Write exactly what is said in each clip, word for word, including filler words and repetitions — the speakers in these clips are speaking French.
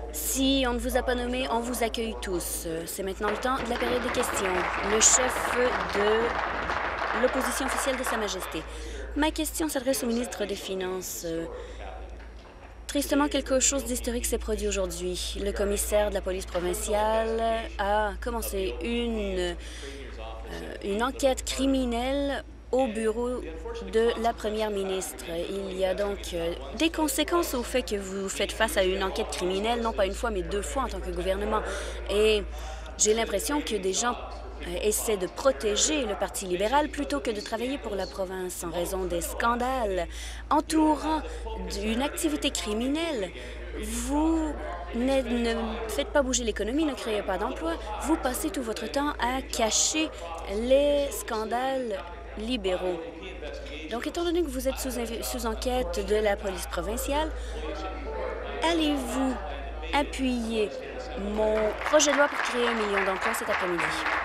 Si on ne vous a pas nommé, on vous accueille tous. C'est maintenant le temps de la période des questions. Le chef de l'opposition officielle de Sa Majesté. Ma question s'adresse au ministre des Finances. Tristement, quelque chose d'historique s'est produit aujourd'hui. Le commissaire de la police provinciale a commencé une, euh, une enquête criminelle au bureau de la première ministre. Il y a donc euh, des conséquences au fait que vous faites face à une enquête criminelle, non pas une fois, mais deux fois en tant que gouvernement. Et j'ai l'impression que des gens euh, essaient de protéger le Parti libéral plutôt que de travailler pour la province en raison des scandales entourant d'une activité criminelle. Vous ne, ne faites pas bouger l'économie, ne créez pas d'emplois. Vous passez tout votre temps à cacher les scandales libéraux. Donc, étant donné que vous êtes sous, sous enquête de la police provinciale, allez-vous appuyer mon projet de loi pour créer un million d'emplois cet après-midi?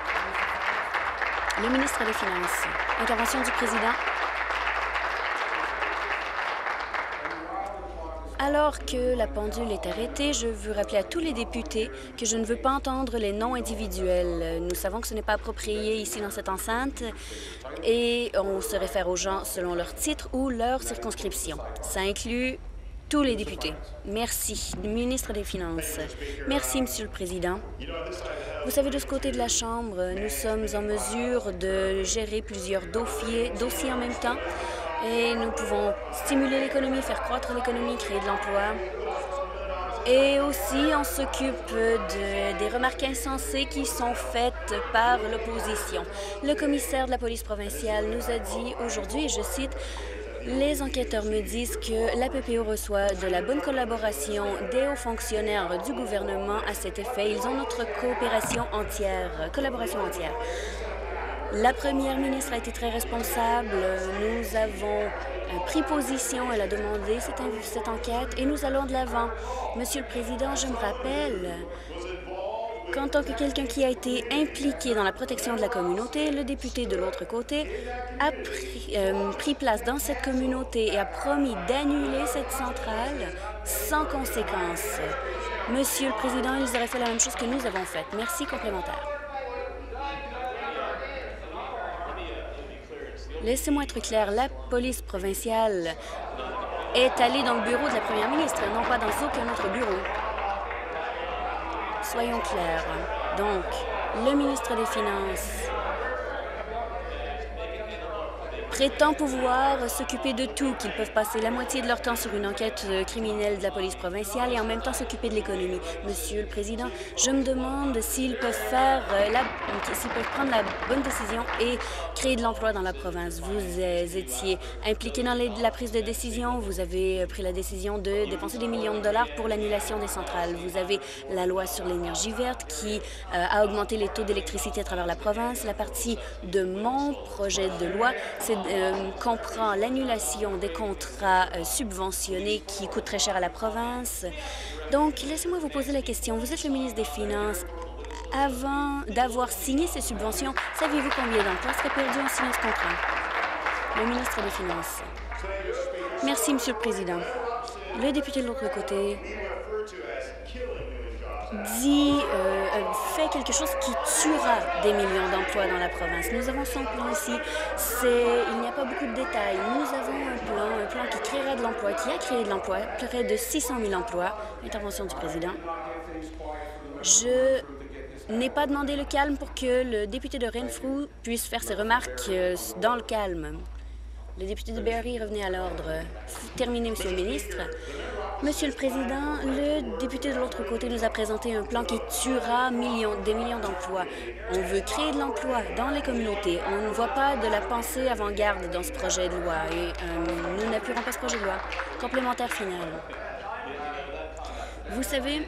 Le ministre des Finances. Intervention du président. Alors que la pendule est arrêtée, je veux rappeler à tous les députés que je ne veux pas entendre les noms individuels. Nous savons que ce n'est pas approprié ici dans cette enceinte et on se réfère aux gens selon leur titre ou leur circonscription. Ça inclut tous les députés. Merci. Ministre des Finances. Merci, Monsieur le Président. Vous savez, de ce côté de la Chambre, nous sommes en mesure de gérer plusieurs dossiers, dossiers en même temps. Et nous pouvons stimuler l'économie, faire croître l'économie, créer de l'emploi. Et aussi, on s'occupe de, des remarques insensées qui sont faites par l'opposition. Le commissaire de la police provinciale nous a dit aujourd'hui, et je cite, « Les enquêteurs me disent que la P P O reçoit de la bonne collaboration des hauts fonctionnaires du gouvernement à cet effet. Ils ont notre coopération entière, collaboration entière. » La première ministre a été très responsable. Nous avons pris position. Elle a demandé cette, cette enquête et nous allons de l'avant. Monsieur le Président, je me rappelle qu'en tant que quelqu'un qui a été impliqué dans la protection de la communauté, le député de l'autre côté a pris, euh, pris place dans cette communauté et a promis d'annuler cette centrale sans conséquence. Monsieur le Président, ils auraient fait la même chose que nous avons fait. Merci. Complémentaire. Laissez-moi être clair, la police provinciale est allée dans le bureau de la première ministre, non pas dans aucun autre bureau. Soyons clairs. Donc, le ministre des Finances prétend pouvoir s'occuper de tout, qu'ils peuvent passer la moitié de leur temps sur une enquête criminelle de la police provinciale et en même temps s'occuper de l'économie. Monsieur le Président, je me demande s'ils peuvent faire la, s'ils peuvent prendre la bonne décision et créer de l'emploi dans la province. Vous étiez impliqué dans les, la prise de décision, vous avez pris la décision de dépenser des millions de dollars pour l'annulation des centrales. Vous avez la loi sur l'énergie verte qui euh, a augmenté les taux d'électricité à travers la province. La partie de mon projet de loi, c'est Euh, comprend l'annulation des contrats euh, subventionnés qui coûtent très cher à la province. Donc, laissez-moi vous poser la question. Vous êtes le ministre des Finances. Avant d'avoir signé ces subventions, saviez-vous combien d'emplois seraient perdus en signant ce contrat? Le ministre des Finances. Merci, Monsieur le Président. Le député de l'autre côté dit, euh, fait quelque chose qui tuera des millions d'emplois dans la province. Nous avons son plan ici. Il n'y a pas beaucoup de détails. Nous avons un plan, un plan qui créera de l'emploi, qui a créé de l'emploi, près de six cent mille emplois. Intervention du président. Je n'ai pas demandé le calme pour que le député de Renfrew puisse faire ses remarques dans le calme. Le député de Barrie, revenez à l'ordre. Terminez, Monsieur le ministre. Monsieur le Président, le député de l'autre côté nous a présenté un plan qui tuera millions, des millions d'emplois. On veut créer de l'emploi dans les communautés. On ne voit pas de la pensée avant-garde dans ce projet de loi et euh, nous n'appuierons pas ce projet de loi. Complémentaire final. Vous savez,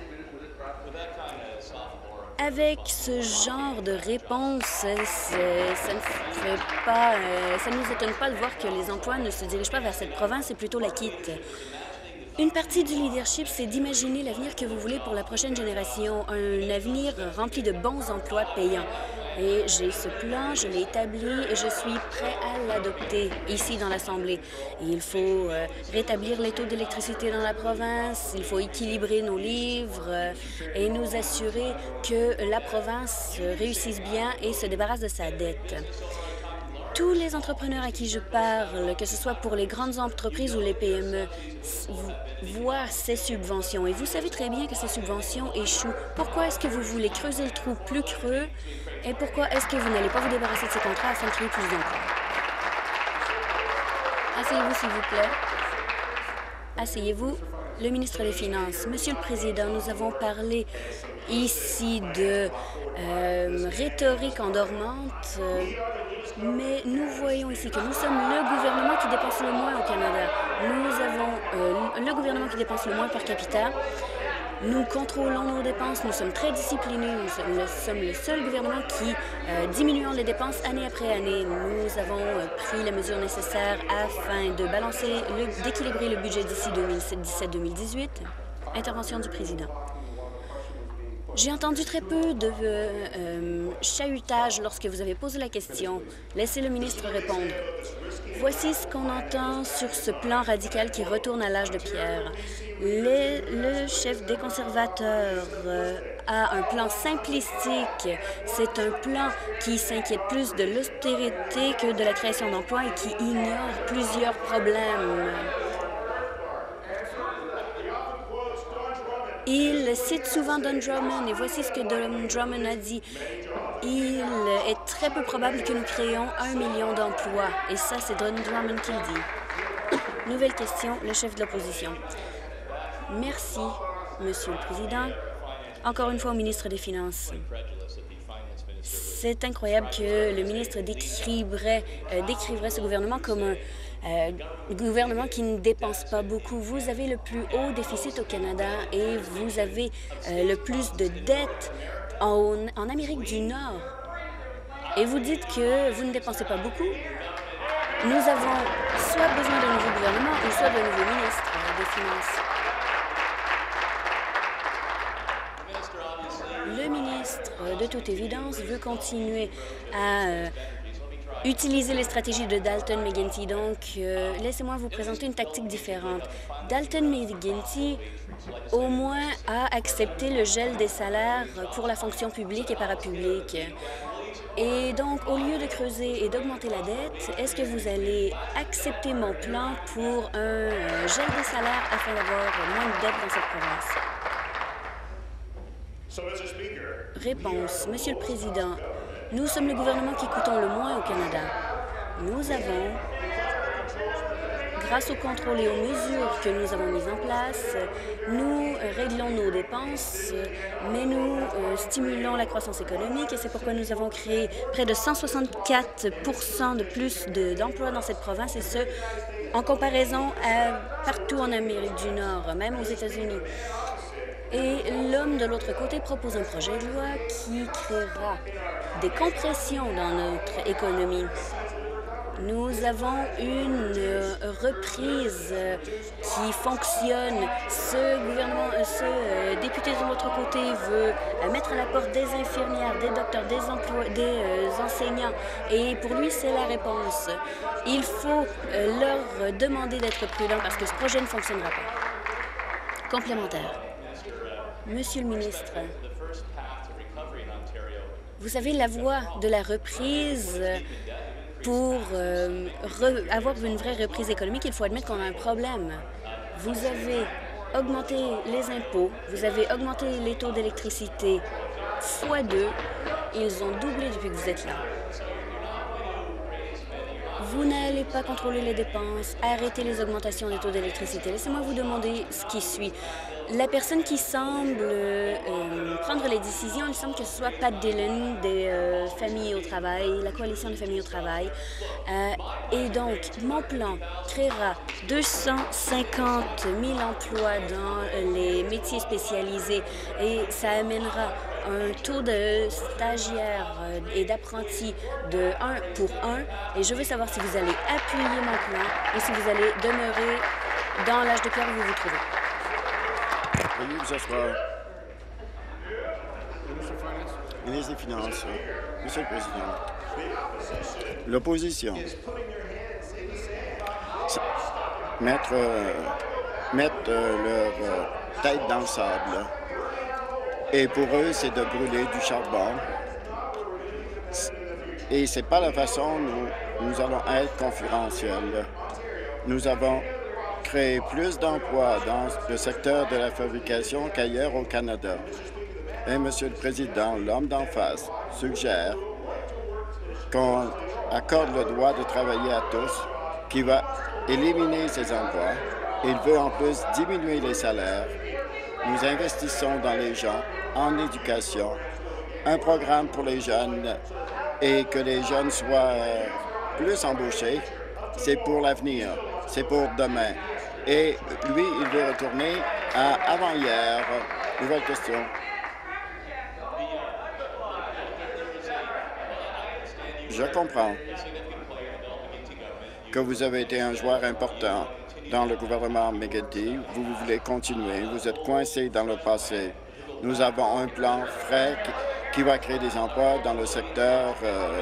avec ce genre de réponse, ça ne fait pas, euh, ça ne nous étonne pas de voir que les emplois ne se dirigent pas vers cette province et plutôt la quittent. Une partie du leadership, c'est d'imaginer l'avenir que vous voulez pour la prochaine génération, un avenir rempli de bons emplois payants. Et j'ai ce plan, je l'ai établi et je suis prêt à l'adopter ici dans l'Assemblée. Il faut euh, rétablir les taux d'électricité dans la province, il faut équilibrer nos livres euh, et nous assurer que la province euh, réussisse bien et se débarrasse de sa dette. Tous les entrepreneurs à qui je parle, que ce soit pour les grandes entreprises ou les P M E, voient ces subventions. Et vous savez très bien que ces subventions échouent. Pourquoi est-ce que vous voulez creuser le trou plus creux? Et pourquoi est-ce que vous n'allez pas vous débarrasser de ces contrats afin de créer plus d'emplois? Asseyez-vous, s'il vous plaît. Asseyez-vous. Le ministre des Finances. Monsieur le Président, nous avons parlé ici de euh, rhétorique endormante, euh, mais nous voyons ici que nous sommes le gouvernement qui dépense le moins au Canada. Nous avons euh, le gouvernement qui dépense le moins par capita. Nous contrôlons nos dépenses, nous sommes très disciplinés, nous sommes, nous sommes le seul gouvernement qui euh, diminuons les dépenses année après année. Nous avons euh, pris les mesures nécessaires afin de balancer, d'équilibrer le budget d'ici deux mille dix-sept deux mille dix-huit. Intervention du président. J'ai entendu très peu de euh, euh, chahutage lorsque vous avez posé la question. Laissez le ministre répondre. Voici ce qu'on entend sur ce plan radical qui retourne à l'âge de pierre. Les, le chef des conservateurs euh, a un plan simplistique. C'est un plan qui s'inquiète plus de l'austérité que de la création d'emplois et qui ignore plusieurs problèmes. Il cite souvent Don Drummond et voici ce que Don Drummond a dit. Il est très peu probable que nous créions un million d'emplois. Et ça, c'est Don Drummond qui le dit. Nouvelle question, le chef de l'opposition. Merci, Monsieur le Président. Encore une fois au ministre des Finances. C'est incroyable que le ministre décriverait, euh, décriverait ce gouvernement comme un euh, gouvernement qui ne dépense pas beaucoup. Vous avez le plus haut déficit au Canada et vous avez euh, le plus de dettes en, en Amérique du Nord. Et vous dites que vous ne dépensez pas beaucoup. Nous avons soit besoin d'un nouveau gouvernement ou soit d'un nouveau ministre des Finances. Le ministre, de toute évidence, veut continuer à euh, utiliser les stratégies de Dalton McGuinty. Donc, euh, laissez-moi vous présenter une tactique différente. Dalton McGuinty, au moins, a accepté le gel des salaires pour la fonction publique et parapublique. Et donc, au lieu de creuser et d'augmenter la dette, est-ce que vous allez accepter mon plan pour un euh, gel des salaires afin d'avoir moins de dettes dans cette province? Réponse. Monsieur le Président, nous sommes le gouvernement qui coûtons le moins au Canada. Nous avons, grâce au contrôle et aux mesures que nous avons mises en place, nous réglons nos dépenses, mais nous euh, stimulons la croissance économique et c'est pourquoi nous avons créé près de cent soixante-quatre pour cent de plus d'emplois dans cette province et ce, en comparaison à partout en Amérique du Nord, même aux États-Unis. Et l'homme de l'autre côté propose un projet de loi qui créera des compressions dans notre économie. Nous avons une reprise qui fonctionne. Ce gouvernement, ce député de l'autre côté veut mettre à la porte des infirmières, des docteurs, des, emplois, des enseignants. Et pour lui, c'est la réponse. Il faut leur demander d'être prudents parce que ce projet ne fonctionnera pas. Complémentaire. Monsieur le ministre, vous savez, la voie de la reprise, pour euh, re avoir une vraie reprise économique, il faut admettre qu'on a un problème. Vous avez augmenté les impôts, vous avez augmenté les taux d'électricité fois deux, ils ont doublé depuis que vous êtes là. Vous n'allez pas contrôler les dépenses, arrêter les augmentations des taux d'électricité. Laissez-moi vous demander ce qui suit. La personne qui semble euh, prendre les décisions, il semble que ce soit Pat Dillon des euh, familles au travail, la coalition des familles au travail. Euh, et donc, mon plan créera deux cent cinquante mille emplois dans les métiers spécialisés et ça amènera un taux de stagiaires et d'apprentis de un pour un. Et je veux savoir si vous allez appuyer mon plan et si vous allez demeurer dans l'âge de pierre où vous vous trouvez. Veuillez vous asseoir. Ministre des Finances. Monsieur le Président, l'opposition mettre, euh, mettre euh, leur euh, tête dans le sable. Et pour eux, c'est de brûler du charbon. Et c'est pas la façon dont nous allons être concurrentiels. Nous avons créé plus d'emplois dans le secteur de la fabrication qu'ailleurs au Canada. Et, Monsieur le Président, l'homme d'en face suggère qu'on accorde le droit de travailler à tous, qui va éliminer ces emplois. Il veut en plus diminuer les salaires. Nous investissons dans les gens, en éducation, un programme pour les jeunes et que les jeunes soient euh, plus embauchés. C'est pour l'avenir, c'est pour demain. Et lui, il veut retourner à avant-hier. Nouvelle question. Je comprends que vous avez été un joueur important dans le gouvernement McGuinty. Vous voulez continuer. Vous êtes coincé dans le passé. Nous avons un plan frais qui, qui va créer des emplois dans le secteur euh,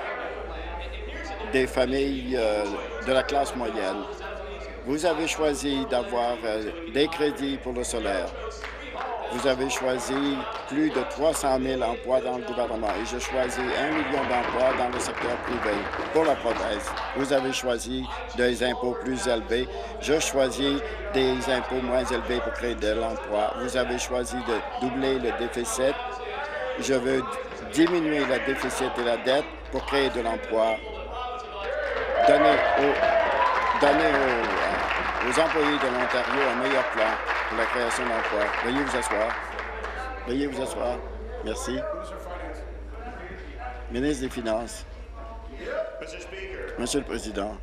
des familles euh, de la classe moyenne. Vous avez choisi d'avoir euh, des crédits pour le solaire. Vous avez choisi plus de trois cent mille emplois dans le gouvernement et je choisis un million d'emplois dans le secteur privé pour la province. Vous avez choisi des impôts plus élevés. Je choisis des impôts moins élevés pour créer de l'emploi. Vous avez choisi de doubler le déficit. Je veux diminuer le déficit et la dette pour créer de l'emploi. Donner aux, donner aux, aux employés de l'Ontario un meilleur plan pour la création d'emplois. Veuillez vous asseoir. Veuillez vous asseoir. Merci. Ministre des Finances. Monsieur le Président,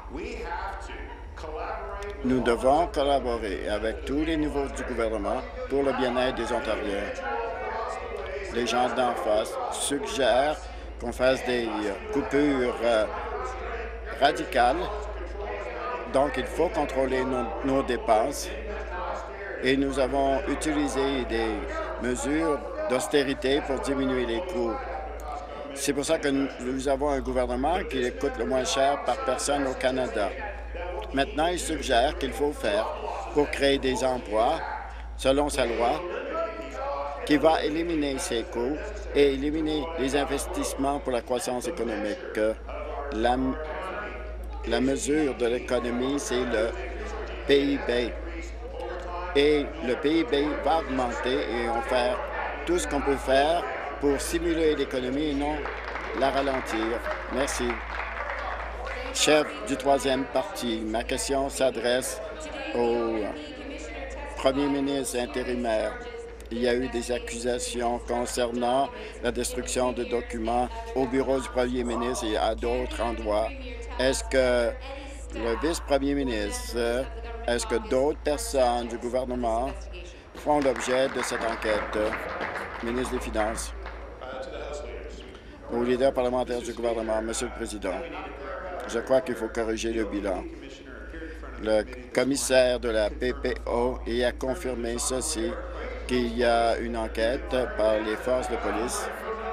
nous devons collaborer avec tous les niveaux du gouvernement pour le bien-être des Ontariens. Les gens d'en face suggèrent qu'on fasse des coupures euh, radicales. Donc, il faut contrôler nos, nos dépenses. Et nous avons utilisé des mesures d'austérité pour diminuer les coûts. C'est pour ça que nous avons un gouvernement qui coûte le moins cher par personne au Canada. Maintenant, il suggère qu'il faut faire pour créer des emplois, selon sa loi, qui va éliminer ces coûts et éliminer les investissements pour la croissance économique. La, la mesure de l'économie, c'est le P I B. Et le P I B va augmenter et on va faire tout ce qu'on peut faire pour stimuler l'économie et non la ralentir. Merci. Chef du troisième parti, ma question s'adresse au premier ministre intérimaire. Il y a eu des accusations concernant la destruction de documents au bureau du premier ministre et à d'autres endroits. Est-ce que le vice-premier ministre, est-ce que d'autres personnes du gouvernement font l'objet de cette enquête? Ministre des Finances. Au leader parlementaire du gouvernement, Monsieur le Président, je crois qu'il faut corriger le bilan. Le commissaire de la P P O y a confirmé ceci, qu'il y a une enquête par les forces de police.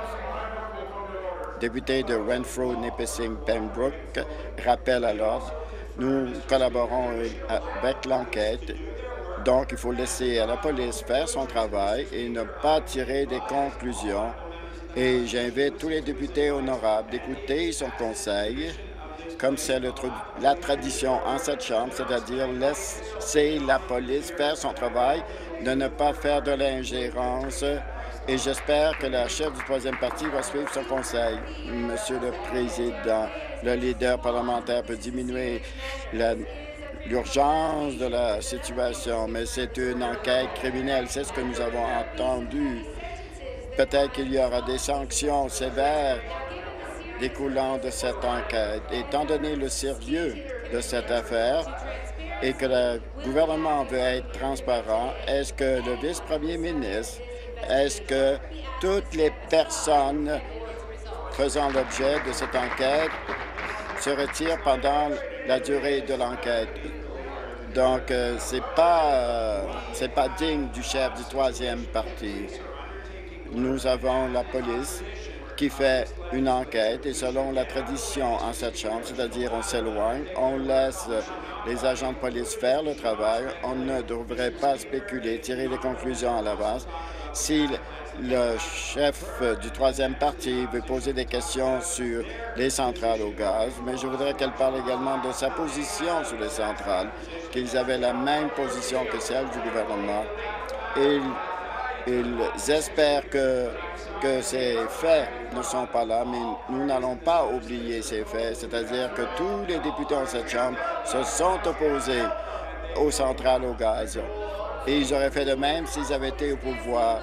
Député de Renfrew, Nipissing, Pembroke, rappel à l'ordre. Nous collaborons avec l'enquête, donc il faut laisser à la police faire son travail et ne pas tirer des conclusions. Et j'invite tous les députés honorables d'écouter son conseil, comme c'est la tradition en cette Chambre, c'est-à-dire laisser la police faire son travail, de ne pas faire de l'ingérence. Et j'espère que la chef du troisième parti va suivre son conseil. Monsieur le Président, le leader parlementaire peut diminuer l'urgence de la situation, mais c'est une enquête criminelle. C'est ce que nous avons entendu. Peut-être qu'il y aura des sanctions sévères découlant de cette enquête. Étant donné le sérieux de cette affaire et que le gouvernement veut être transparent, est-ce que le vice-premier ministre, est-ce que toutes les personnes faisant l'objet de cette enquête se retirent pendant la durée de l'enquête? Donc, euh, c'est pas, euh, c'est pas digne du chef du troisième parti. nous avons la police qui fait une enquête et selon la tradition en cette Chambre, c'est-à-dire on s'éloigne, on laisse les agents de police faire le travail, on ne devrait pas spéculer, tirer des conclusions à l'avance. Si le chef du troisième parti veut poser des questions sur les centrales au gaz, mais je voudrais qu'elle parle également de sa position sur les centrales, qu'ils avaient la même position que celle du gouvernement. Et ils espèrent que, que ces faits ne sont pas là, mais nous n'allons pas oublier ces faits, c'est-à-dire que tous les députés en cette Chambre se sont opposés aux centrales au gaz. Et ils auraient fait de même s'ils avaient été au pouvoir.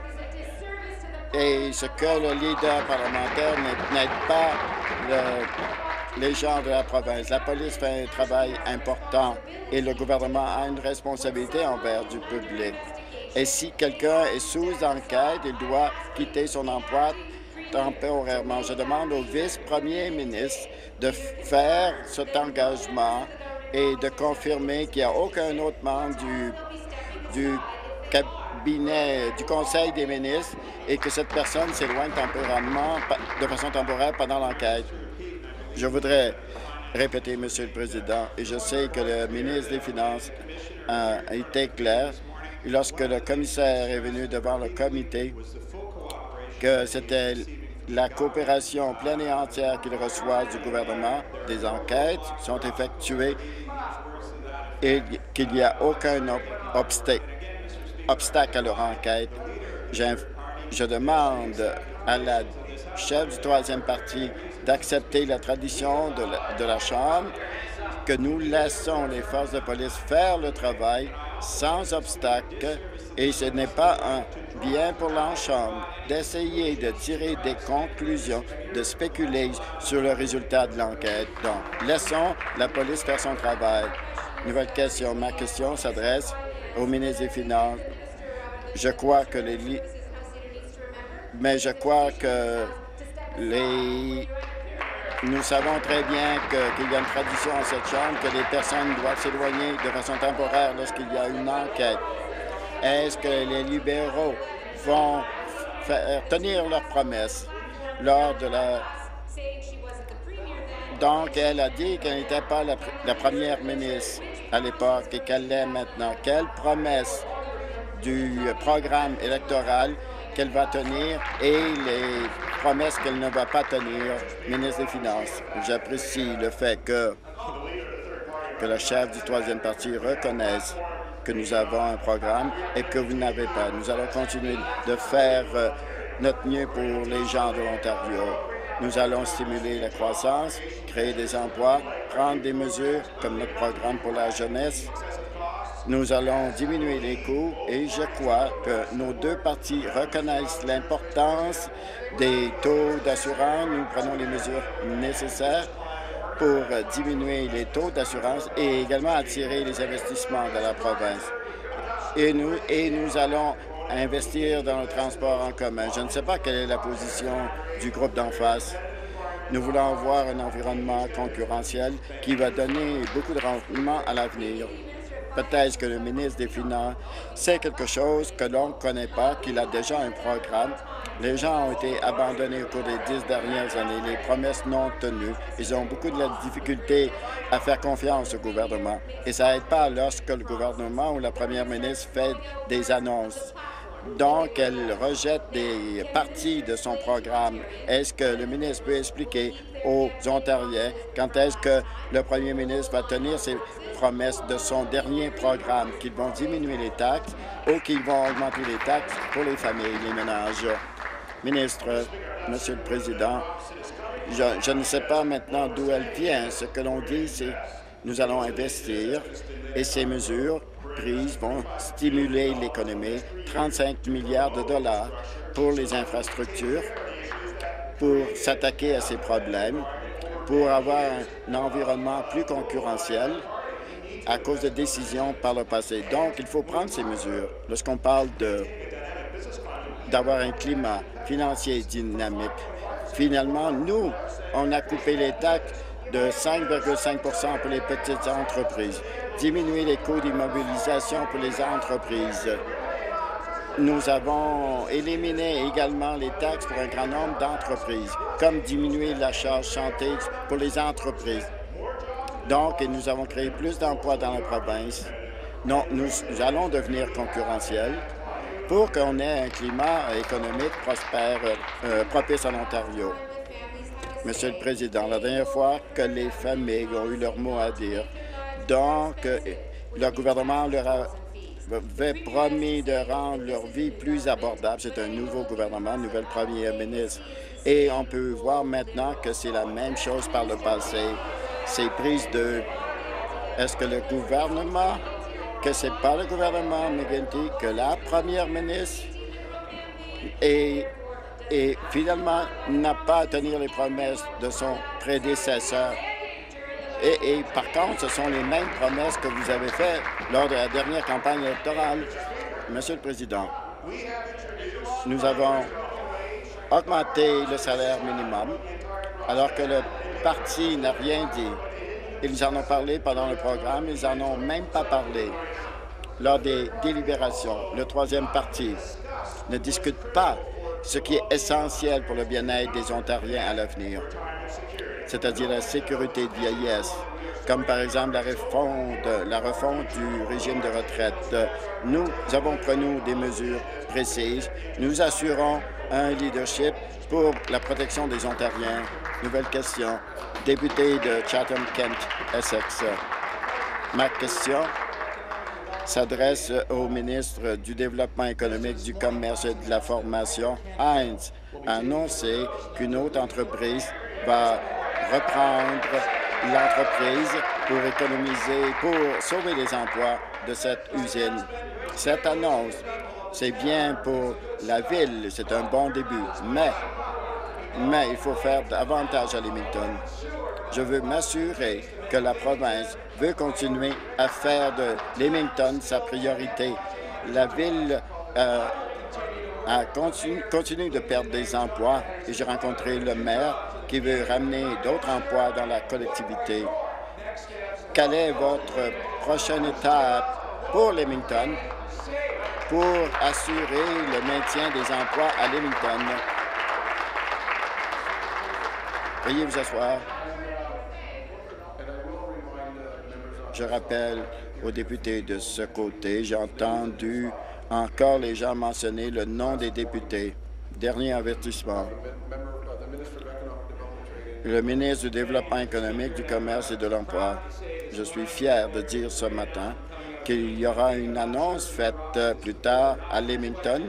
Et ce que le leader parlementaire n'aide pas le, les gens de la province. La police fait un travail important et le gouvernement a une responsabilité envers du public. Et si quelqu'un est sous enquête, il doit quitter son emploi temporairement. Je demande au vice-premier ministre de faire cet engagement et de confirmer qu'il n'y a aucun autre membre du, du cabinet du Conseil des ministres et que cette personne s'éloigne temporairement, de façon temporaire pendant l'enquête. Je voudrais répéter, Monsieur le Président, et je sais que le ministre des Finances a été clair lorsque le commissaire est venu devant le comité que c'était la coopération pleine et entière qu'il reçoit du gouvernement. Des enquêtes sont effectuées et qu'il n'y a aucun obstacle, obstacle à leur enquête. Je demande à la chef du troisième parti d'accepter la tradition de la, de la Chambre, que nous laissons les forces de police faire le travail sans obstacle, et ce n'est pas un bien pour la Chambre d'essayer de tirer des conclusions, de spéculer sur le résultat de l'enquête. Donc, laissons la police faire son travail. Nouvelle question. Ma question s'adresse au ministre des Finances. Je crois que les... Mais je crois que les... Nous savons très bien qu'il que y a une tradition en cette Chambre que les personnes doivent s'éloigner de façon temporaire lorsqu'il y a une enquête. Est-ce que les libéraux vont faire tenir leurs promesses lors de la... Donc, elle a dit qu'elle n'était pas la, la première ministre à l'époque et qu'elle l'est maintenant. Quelle promesse du programme électoral qu'elle va tenir et les promesses qu'elle ne va pas tenir, ministre des Finances. J'apprécie le fait que, que le chef du troisième parti reconnaisse que nous avons un programme et que vous n'avez pas. Nous allons continuer de faire euh, notre mieux pour les gens de l'Ontario. Nous allons stimuler la croissance, créer des emplois, prendre des mesures comme notre programme pour la jeunesse. Nous allons diminuer les coûts et je crois que nos deux partis reconnaissent l'importance des taux d'assurance. Nous prenons les mesures nécessaires pour diminuer les taux d'assurance et également attirer les investissements de la province. Et nous, et nous allons investir dans le transport en commun. Je ne sais pas quelle est la position du groupe d'en face. Nous voulons avoir un environnement concurrentiel qui va donner beaucoup de rendement à l'avenir. Peut-être que le ministre des Finances sait quelque chose que l'on ne connaît pas, qu'il a déjà un programme. Les gens ont été abandonnés au cours des dix dernières années, les promesses non tenues. Ils ont beaucoup de difficultés à faire confiance au gouvernement. Et ça n'aide pas lorsque le gouvernement ou la première ministre fait des annonces. Donc, elle rejette des parties de son programme. Est-ce que le ministre peut expliquer aux Ontariens quand est-ce que le premier ministre va tenir ses promesses de son dernier programme, qu'ils vont diminuer les taxes ou qu'ils vont augmenter les taxes pour les familles, les ménages? Ministre, Monsieur le Président, je, je ne sais pas maintenant d'où elle vient. Ce que l'on dit, c'est nous allons investir et ces mesures prises vont stimuler l'économie, trente-cinq milliards de dollars pour les infrastructures, pour s'attaquer à ces problèmes, pour avoir un environnement plus concurrentiel à cause de décisions par le passé. Donc, il faut prendre ces mesures. Lorsqu'on parle de d'avoir un climat financier dynamique, finalement, nous, on a coupé les taxes de cinq virgule cinq pour cent pour les petites entreprises, diminuer les coûts d'immobilisation pour les entreprises. Nous avons éliminé également les taxes pour un grand nombre d'entreprises, comme diminuer la charge santé pour les entreprises. Donc, nous avons créé plus d'emplois dans la province. Non, nous allons devenir concurrentiels pour qu'on ait un climat économique prospère, euh, propice en Ontario. Monsieur le Président, la dernière fois que les familles ont eu leur mot à dire, donc, euh, le gouvernement leur avait promis de rendre leur vie plus abordable. C'est un nouveau gouvernement, nouvelle première ministre. Et on peut voir maintenant que c'est la même chose par le passé. C'est prise de... Est-ce que le gouvernement, que c'est pas le gouvernement McGuinty, que la première ministre et, et finalement n'a pas à tenir les promesses de son prédécesseur. Et, et par contre, ce sont les mêmes promesses que vous avez faites lors de la dernière campagne électorale. Monsieur le Président, nous avons augmenté le salaire minimum alors que le parti n'a rien dit. Ils en ont parlé pendant le programme, ils n'en ont même pas parlé lors des délibérations. Le troisième parti ne discute pas ce qui est essentiel pour le bien-être des Ontariens à l'avenir, c'est-à-dire la sécurité de vieillesse, comme par exemple la refonte, la refonte du régime de retraite. Nous avons pris des mesures précises. Nous assurons un leadership pour la protection des Ontariens. Nouvelle question. Député de Chatham-Kent, Essex. Ma question s'adresse au ministre du Développement économique, du Commerce et de la Formation. Heinz a annoncé qu'une autre entreprise va reprendre l'entreprise pour économiser, pour sauver les emplois de cette usine. Cette annonce, c'est bien pour la ville, c'est un bon début, mais, mais il faut faire davantage à Leamington. Je veux m'assurer que la province veut continuer à faire de Leamington sa priorité. La ville euh, a continue, continue de perdre des emplois et j'ai rencontré le maire qui veut ramener d'autres emplois dans la collectivité. Quelle est votre prochaine étape pour Leamington pour assurer le maintien des emplois à Leamington? Veuillez vous asseoir. Je rappelle aux députés de ce côté, j'ai entendu encore les gens mentionner le nom des députés. Dernier avertissement. Le ministre du Développement économique, du Commerce et de l'Emploi. Je suis fier de dire ce matin qu'il y aura une annonce faite plus tard à Leamington.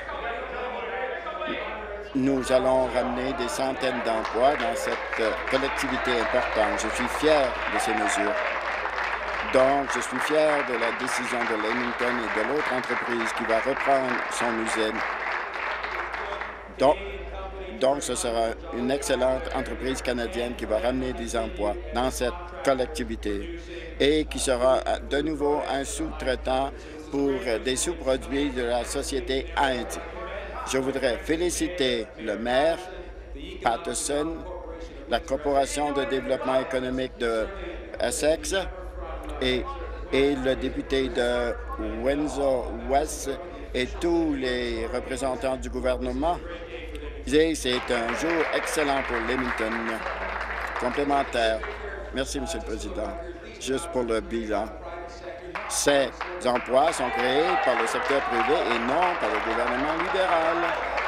Nous allons ramener des centaines d'emplois dans cette collectivité importante. Je suis fier de ces mesures. Donc, je suis fier de la décision de Leamington et de l'autre entreprise qui va reprendre son usine. Donc, donc, ce sera une excellente entreprise canadienne qui va ramener des emplois dans cette collectivité et qui sera de nouveau un sous-traitant pour des sous-produits de la société Heinz. Je voudrais féliciter le maire, Patterson, la Corporation de développement économique de Essex et, et le député de Windsor-West et tous les représentants du gouvernement. C'est un jour excellent pour Leamington. Complémentaire. Merci, Monsieur le Président. Juste pour le bilan. Ces emplois sont créés par le secteur privé et non par le gouvernement libéral.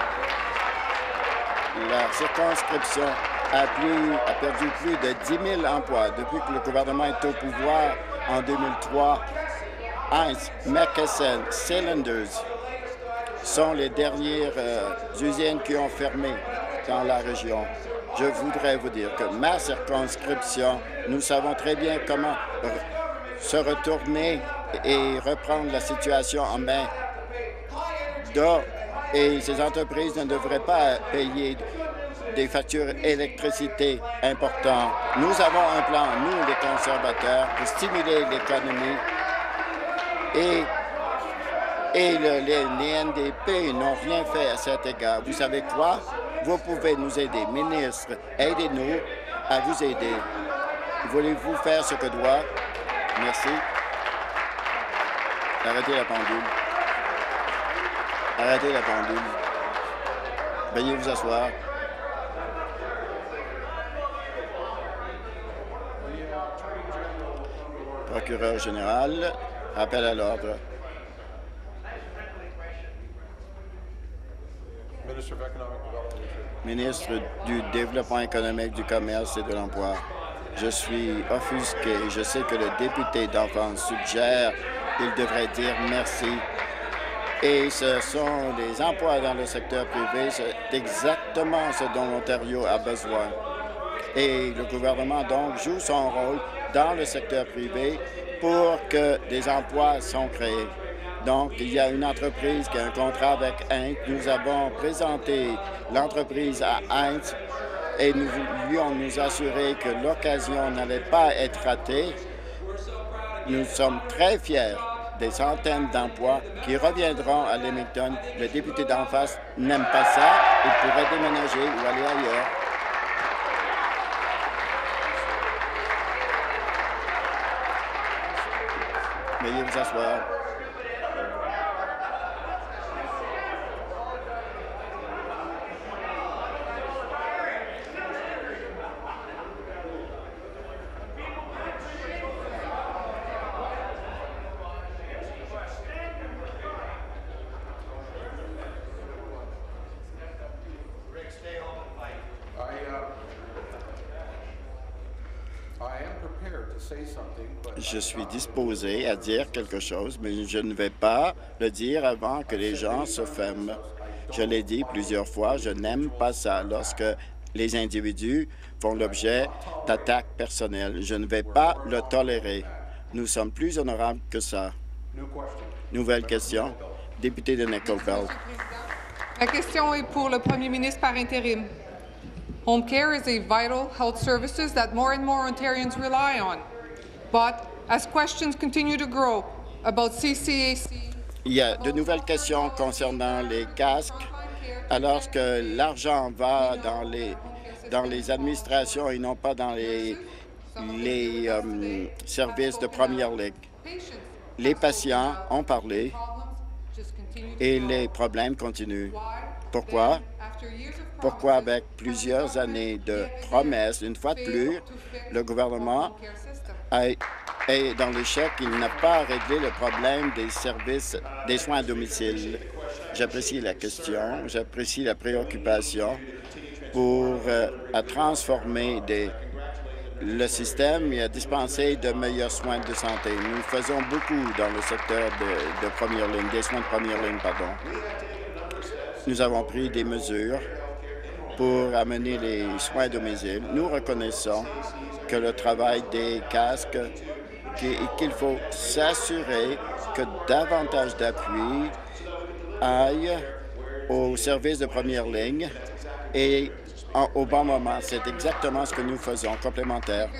La circonscription a, plus, a perdu plus de dix mille emplois depuis que le gouvernement est au pouvoir en deux mille trois. Heinz, McKesson, Cylinders sont les dernières euh, usines qui ont fermé dans la région. Je voudrais vous dire que ma circonscription, nous savons très bien comment se retourner et reprendre la situation en main. Donc, et ces entreprises ne devraient pas payer des factures d'électricité importantes. Nous avons un plan, nous les conservateurs, pour stimuler l'économie et Et le, les, les N D P n'ont rien fait à cet égard. Vous savez quoi? Vous pouvez nous aider. Ministre, aidez-nous à vous aider. Voulez-vous faire ce que doit? Merci. Arrêtez la pendule. Arrêtez la pendule. Veuillez vous asseoir. Procureur général, appel à l'ordre. Ministre du Développement économique, du commerce et de l'emploi. Je suis offusqué. Je sais que le député d'Enfance suggère qu'il devrait dire merci. Et ce sont des emplois dans le secteur privé. C'est exactement ce dont l'Ontario a besoin. Et le gouvernement, donc, joue son rôle dans le secteur privé pour que des emplois soient créés. Donc, il y a une entreprise qui a un contrat avec Inc. Nous avons présenté l'entreprise à Inc. et nous voulions nous assurer que l'occasion n'allait pas être ratée. Nous sommes très fiers des centaines d'emplois qui reviendront à Leamington. Le député d'en face n'aime pas ça. Il pourrait déménager ou aller ailleurs. Veuillez vous asseoir. Je suis disposé à dire quelque chose, mais je ne vais pas le dire avant que les gens se ferment. Je l'ai dit plusieurs fois, je n'aime pas ça lorsque les individus font l'objet d'attaques personnelles. Je ne vais pas le tolérer. Nous sommes plus honorables que ça. Nouvelle question. Député de Nickel Belt. La question est pour le premier ministre par intérim. Home care is a vital health services that more and more Ontarians rely on. But as questions continue to grow about C C A C... Il y a de nouvelles questions concernant les casques. Alors que l'argent va dans les, dans les administrations et non pas dans les, les euh, services de première ligne. Les patients ont parlé et les problèmes continuent. Pourquoi? Pourquoi, avec plusieurs années de promesses, une fois de plus, le gouvernement est dans l'échec? Il n'a pas réglé le problème des services des soins à domicile. J'apprécie la question, j'apprécie la préoccupation pour euh, à transformer des, le système et à dispenser de meilleurs soins de santé. Nous faisons beaucoup dans le secteur de, de première ligne, des soins de première ligne, pardon. Nous avons pris des mesures pour amener les soins à domicile. Nous reconnaissons que le travail des casques, qu'il faut s'assurer que davantage d'appui aille aux services de première ligne et en, au bon moment. C'est exactement ce que nous faisons, complémentaire.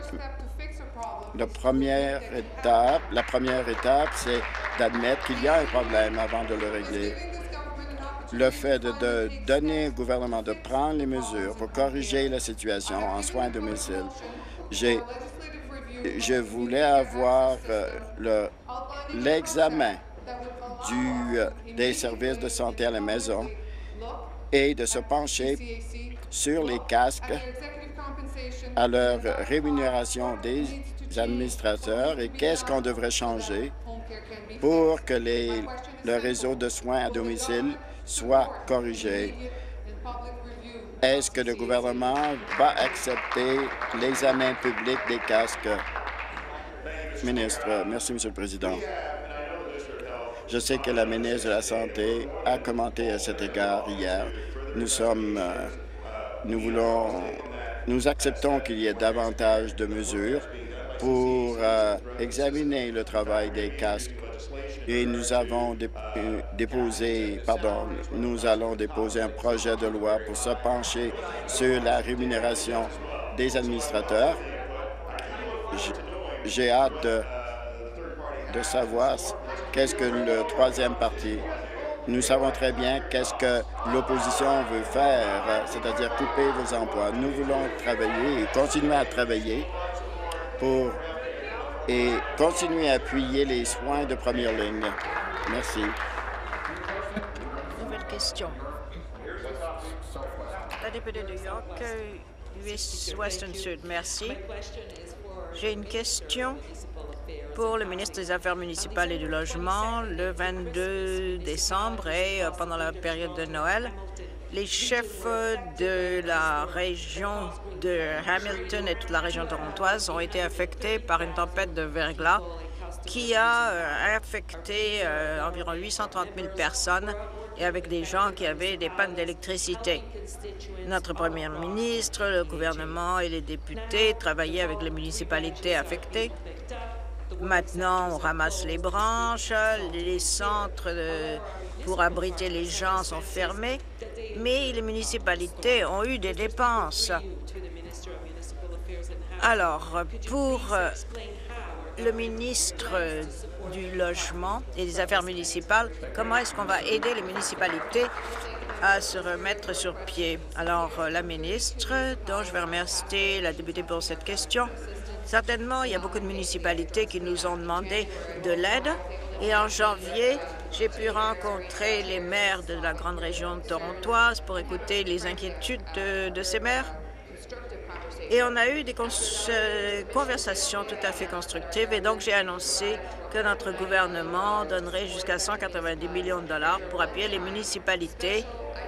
La première étape, la première étape, c'est d'admettre qu'il y a un problème avant de le régler. Le fait de, de donner au gouvernement de prendre les mesures pour corriger la situation en soins à domicile. J'ai, je voulais avoir euh, l'examen du, euh, des services de santé à la maison et de se pencher sur les casques à leur rémunération des administrateurs et qu'est-ce qu'on devrait changer pour que les, le réseau de soins à domicile soit corrigé. Est-ce que le gouvernement va accepter l'examen public des casques? Ministre, merci, Monsieur le Président. Je sais que la ministre de la Santé a commenté à cet égard hier. Nous sommes, euh, nous voulons, nous acceptons qu'il y ait davantage de mesures pour euh, examiner le travail des casques. Et nous avons dé déposé, pardon, nous allons déposer un projet de loi pour se pencher sur la rémunération des administrateurs. J'ai hâte de, de savoir qu'est-ce que le troisième parti. Nous savons très bien qu'est-ce que l'opposition veut faire, c'est-à-dire couper vos emplois. Nous voulons travailler et continuer à travailler pour et continuer à appuyer les soins de première ligne. Merci. question. La députée de York, Western Sud, merci. J'ai une question pour le ministre des Affaires municipales et du Logement. Le vingt-deux décembre et pendant la période de Noël, les chefs de la région de Hamilton et toute la région torontoise ont été affectés par une tempête de verglas qui a euh, affecté euh, environ huit cent trente mille personnes et avec des gens qui avaient des pannes d'électricité. Notre premier ministre, le gouvernement et les députés travaillaient avec les municipalités affectées. Maintenant, on ramasse les branches, les centres de, pour abriter les gens sont fermés, mais les municipalités ont eu des dépenses. Alors, pour le ministre du Logement et des Affaires municipales, comment est-ce qu'on va aider les municipalités à se remettre sur pied? Alors, la ministre, dont je vais remercier la députée pour cette question, certainement, il y a beaucoup de municipalités qui nous ont demandé de l'aide. Et en janvier, j'ai pu rencontrer les maires de la grande région torontoise pour écouter les inquiétudes de, de ces maires. Et on a eu des euh, conversations tout à fait constructives. Et donc, j'ai annoncé que notre gouvernement donnerait jusqu'à cent quatre-vingt-dix millions de dollars pour appuyer les municipalités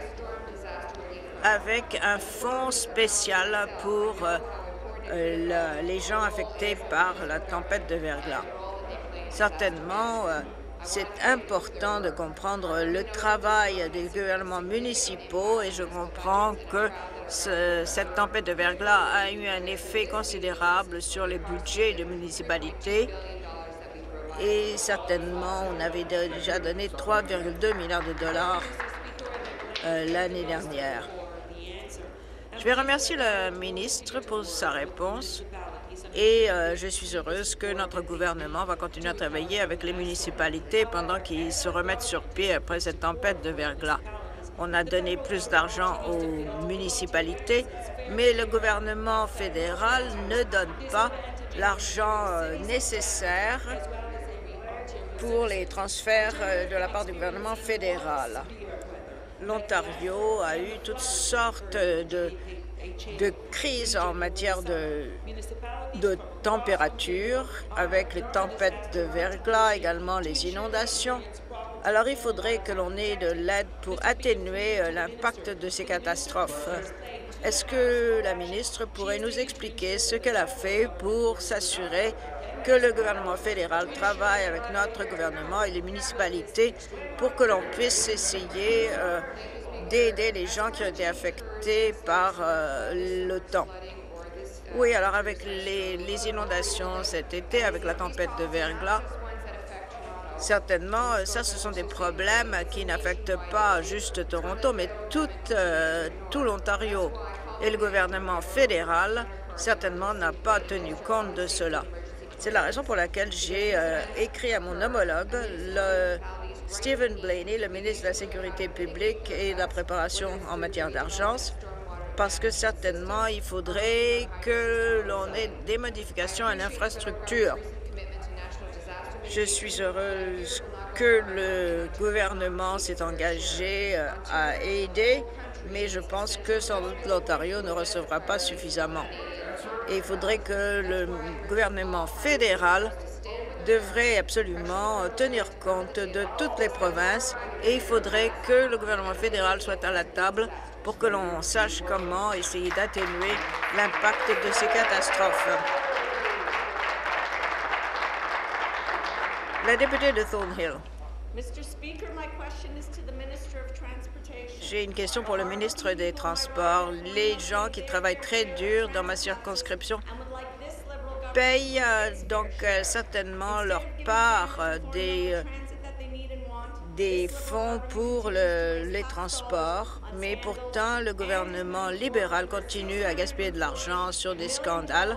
avec un fonds spécial pour euh, le, les gens affectés par la tempête de verglas. Certainement, euh, c'est important de comprendre le travail des gouvernements municipaux et je comprends que ce, cette tempête de verglas a eu un effet considérable sur les budgets de municipalités et certainement, on avait déjà donné trois virgule deux milliards de dollars euh, l'année dernière. Je vais remercier le ministre pour sa réponse et euh, je suis heureuse que notre gouvernement va continuer à travailler avec les municipalités pendant qu'ils se remettent sur pied après cette tempête de verglas. On a donné plus d'argent aux municipalités, mais le gouvernement fédéral ne donne pas l'argent euh, nécessaire pour les transferts euh, de la part du gouvernement fédéral. L'Ontario a eu toutes sortes de, de crises en matière de, de température, avec les tempêtes de verglas, également les inondations. Alors, il faudrait que l'on ait de l'aide pour atténuer l'impact de ces catastrophes. Est-ce que la ministre pourrait nous expliquer ce qu'elle a fait pour s'assurer que le gouvernement fédéral travaille avec notre gouvernement et les municipalités pour que l'on puisse essayer euh, d'aider les gens qui ont été affectés par euh, le temps? Oui, alors avec les, les inondations cet été, avec la tempête de verglas, certainement, ça, ce sont des problèmes qui n'affectent pas juste Toronto, mais tout, euh, tout l'Ontario. Et le gouvernement fédéral, certainement, n'a pas tenu compte de cela. C'est la raison pour laquelle j'ai euh, écrit à mon homologue, le Stephen Blaney, le ministre de la Sécurité publique et de la préparation en matière d'urgence, parce que certainement, il faudrait que l'on ait des modifications à l'infrastructure. Je suis heureuse que le gouvernement s'est engagé à aider, mais je pense que sans doute l'Ontario ne recevra pas suffisamment. Et il faudrait que le gouvernement fédéral devrait absolument tenir compte de toutes les provinces et il faudrait que le gouvernement fédéral soit à la table pour que l'on sache comment essayer d'atténuer l'impact de ces catastrophes. La députée de Thornhill. J'ai une question pour le ministre des Transports. Les gens qui travaillent très dur dans ma circonscription payent euh, donc euh, certainement leur part euh, des, euh, des fonds pour le, les transports, mais pourtant le gouvernement libéral continue à gaspiller de l'argent sur des scandales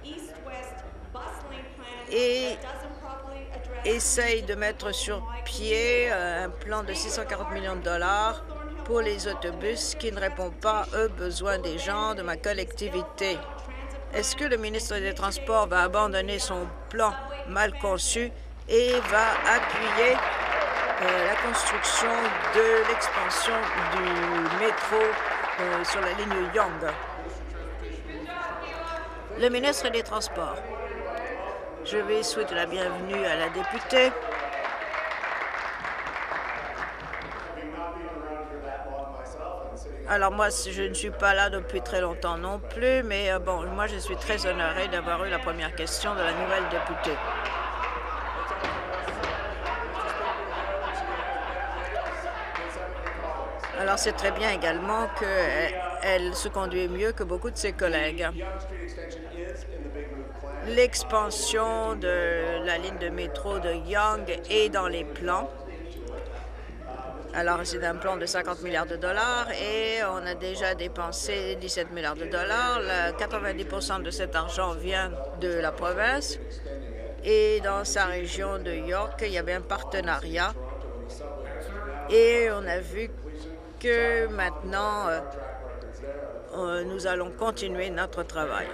et essaye de mettre sur pied un plan de six cent quarante millions de dollars pour les autobus qui ne répond pas aux besoins des gens de ma collectivité. Est-ce que le ministre des Transports va abandonner son plan mal conçu et va appuyer euh, la construction de l'expansion du métro euh, sur la ligne Yonge. Le ministre des Transports. Je vais souhaiter la bienvenue à la députée. Alors moi, je ne suis pas là depuis très longtemps non plus, mais euh, bon, moi je suis très honorée d'avoir eu la première question de la nouvelle députée. Alors c'est très bien également qu'elle se conduit mieux que beaucoup de ses collègues. L'expansion de la ligne de métro de Yonge est dans les plans. Alors, c'est un plan de cinquante milliards de dollars et on a déjà dépensé dix-sept milliards de dollars. quatre-vingt-dix pour cent de cet argent vient de la province. Et dans sa région de York, il y avait un partenariat. Et on a vu que maintenant, euh, nous allons continuer notre travail.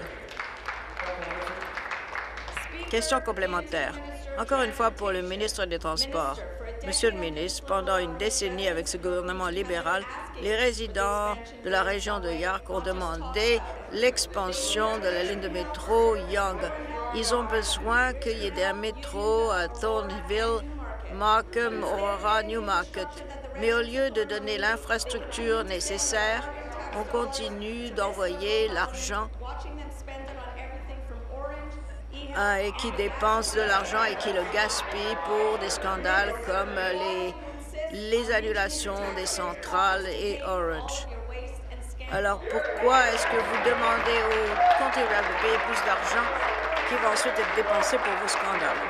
Question complémentaire. Encore une fois pour le ministre des Transports. Monsieur le ministre, pendant une décennie avec ce gouvernement libéral, les résidents de la région de York ont demandé l'expansion de la ligne de métro Yonge. Ils ont besoin qu'il y ait un métro à Thornville, Markham, Aurora, Newmarket. Mais au lieu de donner l'infrastructure nécessaire, on continue d'envoyer l'argent Euh, et qui dépense de l'argent et qui le gaspille pour des scandales comme les, les annulations des centrales et Orange. Alors pourquoi est-ce que vous demandez aux contribuables de payer plus d'argent qui va ensuite être dépensé pour vos scandales?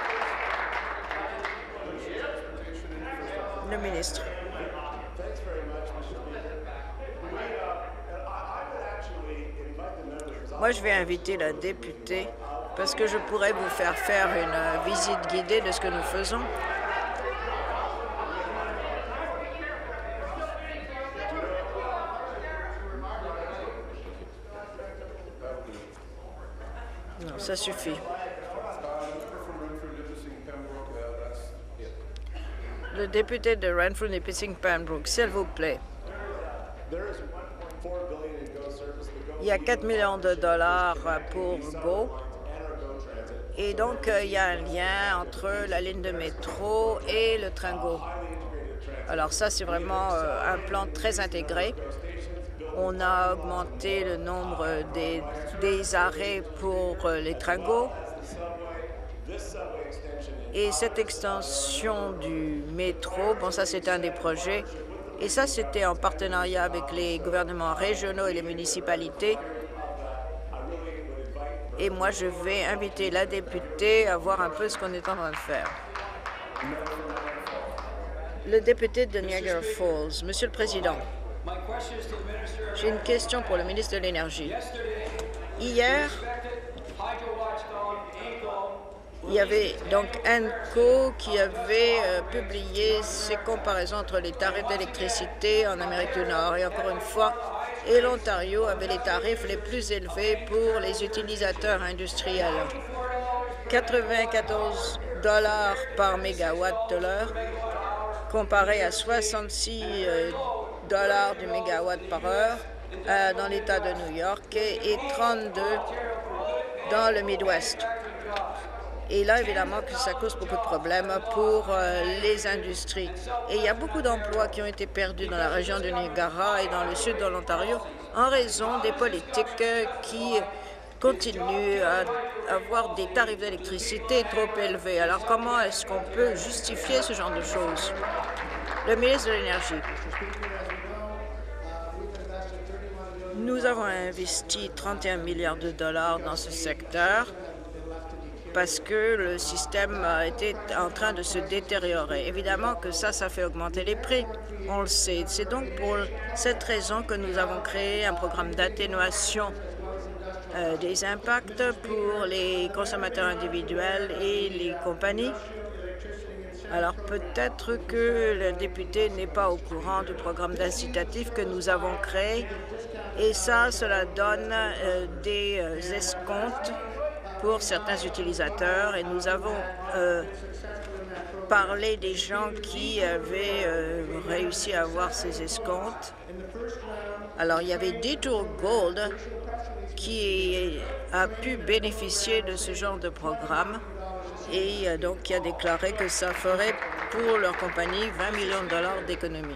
Le ministre. Moi, je vais inviter la députée parce que je pourrais vous faire faire une visite guidée de ce que nous faisons. Non, ça suffit. Le député de Renfrew et Nipissing-Pembroke, s'il vous plaît. Il y a quatre millions de dollars pour Go. Et donc, euh, il y a un lien entre la ligne de métro et le train Go. Alors ça, c'est vraiment euh, un plan très intégré. On a augmenté le nombre des, des arrêts pour euh, les trains Go. Et cette extension du métro, bon, ça, c'est un des projets. Et ça, c'était en partenariat avec les gouvernements régionaux et les municipalités. Et moi, je vais inviter la députée à voir un peu ce qu'on est en train de faire. Le député de Niagara Falls. Monsieur le Président, j'ai une question pour le ministre de l'Énergie. Hier, il y avait donc ENCO qui avait euh, publié ses comparaisons entre les tarifs d'électricité en Amérique du Nord. Et encore une fois, et l'Ontario avait les tarifs les plus élevés pour les utilisateurs industriels. quatre-vingt-quatorze dollars par mégawatt de l'heure, comparé à soixante-six dollars du mégawatt par heure euh, dans l'État de New York et, et trente-deux dans le Midwest. Et là, évidemment, que ça cause beaucoup de problèmes pour euh, les industries. Et il y a beaucoup d'emplois qui ont été perdus dans la région du Niagara et dans le sud de l'Ontario en raison des politiques qui continuent à avoir des tarifs d'électricité trop élevés. Alors, comment est-ce qu'on peut justifier ce genre de choses? Le ministre de l'Énergie. Nous avons investi trente et un milliards de dollars dans ce secteur parce que le système était en train de se détériorer. Évidemment que ça, ça fait augmenter les prix, on le sait. C'est donc pour cette raison que nous avons créé un programme d'atténuation euh, des impacts pour les consommateurs individuels et les compagnies. Alors peut-être que le député n'est pas au courant du programme d'incitatif que nous avons créé et ça, cela donne euh, des euh, escomptes pour certains utilisateurs et nous avons euh, parler des gens qui avaient euh, réussi à avoir ces escomptes. Alors, il y avait Detour Gold qui a pu bénéficier de ce genre de programme et euh, donc qui a déclaré que ça ferait pour leur compagnie vingt millions de dollars d'économie.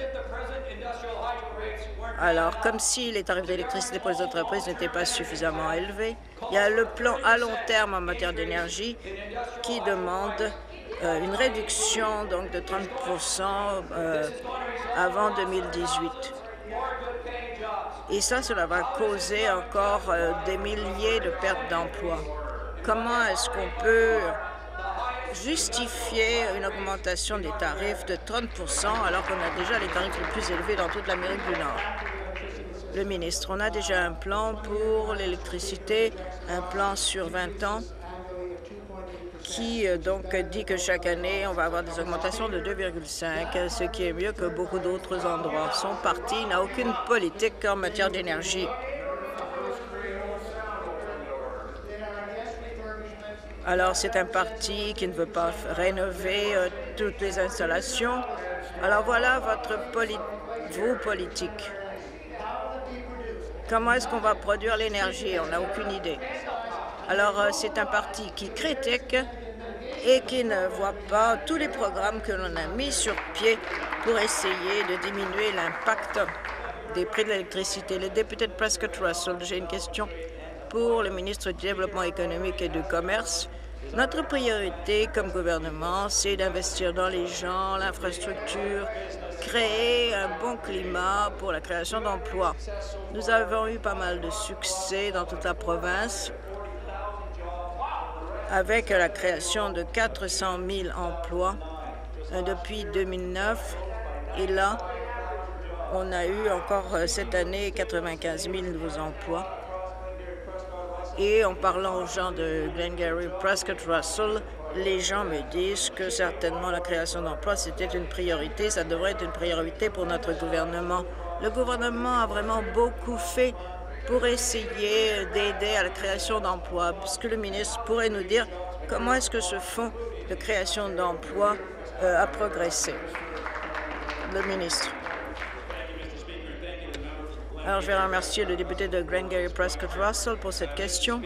Alors, comme si les tarifs d'électricité pour les entreprises n'étaient pas suffisamment élevés, il y a le plan à long terme en matière d'énergie qui demande euh, une réduction donc de trente pour cent euh, avant deux mille dix-huit. Et ça, cela va causer encore euh, des milliers de pertes d'emplois. Comment est-ce qu'on peut justifier une augmentation des tarifs de trente pour cent alors qu'on a déjà les tarifs les plus élevés dans toute l'Amérique du Nord? Le ministre, on a déjà un plan pour l'électricité, un plan sur vingt ans qui euh, donc dit que chaque année, on va avoir des augmentations de deux virgule cinq, ce qui est mieux que beaucoup d'autres endroits. Son parti n'a aucune politique en matière d'énergie. Alors, c'est un parti qui ne veut pas rénover euh, toutes les installations. Alors, voilà votre poli vos politiques. Comment est-ce qu'on va produire l'énergie? On n'a aucune idée. Alors, euh, c'est un parti qui critique et qui ne voit pas tous les programmes que l'on a mis sur pied pour essayer de diminuer l'impact des prix de l'électricité. Le député de Prescott Russell, j'ai une question pour le ministre du Développement économique et du Commerce. Notre priorité comme gouvernement, c'est d'investir dans les gens, l'infrastructure, créer un bon climat pour la création d'emplois. Nous avons eu pas mal de succès dans toute la province avec la création de quatre cent mille emplois depuis deux mille neuf. Et là, on a eu encore cette année quatre-vingt-quinze mille nouveaux emplois. Et en parlant aux gens de Glengarry, Prescott Russell, les gens me disent que certainement la création d'emplois, c'était une priorité. Ça devrait être une priorité pour notre gouvernement. Le gouvernement a vraiment beaucoup fait pour essayer d'aider à la création d'emplois. Puisque le ministre pourrait nous dire comment est-ce que ce fonds de création d'emplois euh, a progressé. Le ministre. Alors, je vais remercier le député de Glengarry Prescott Russell pour cette question.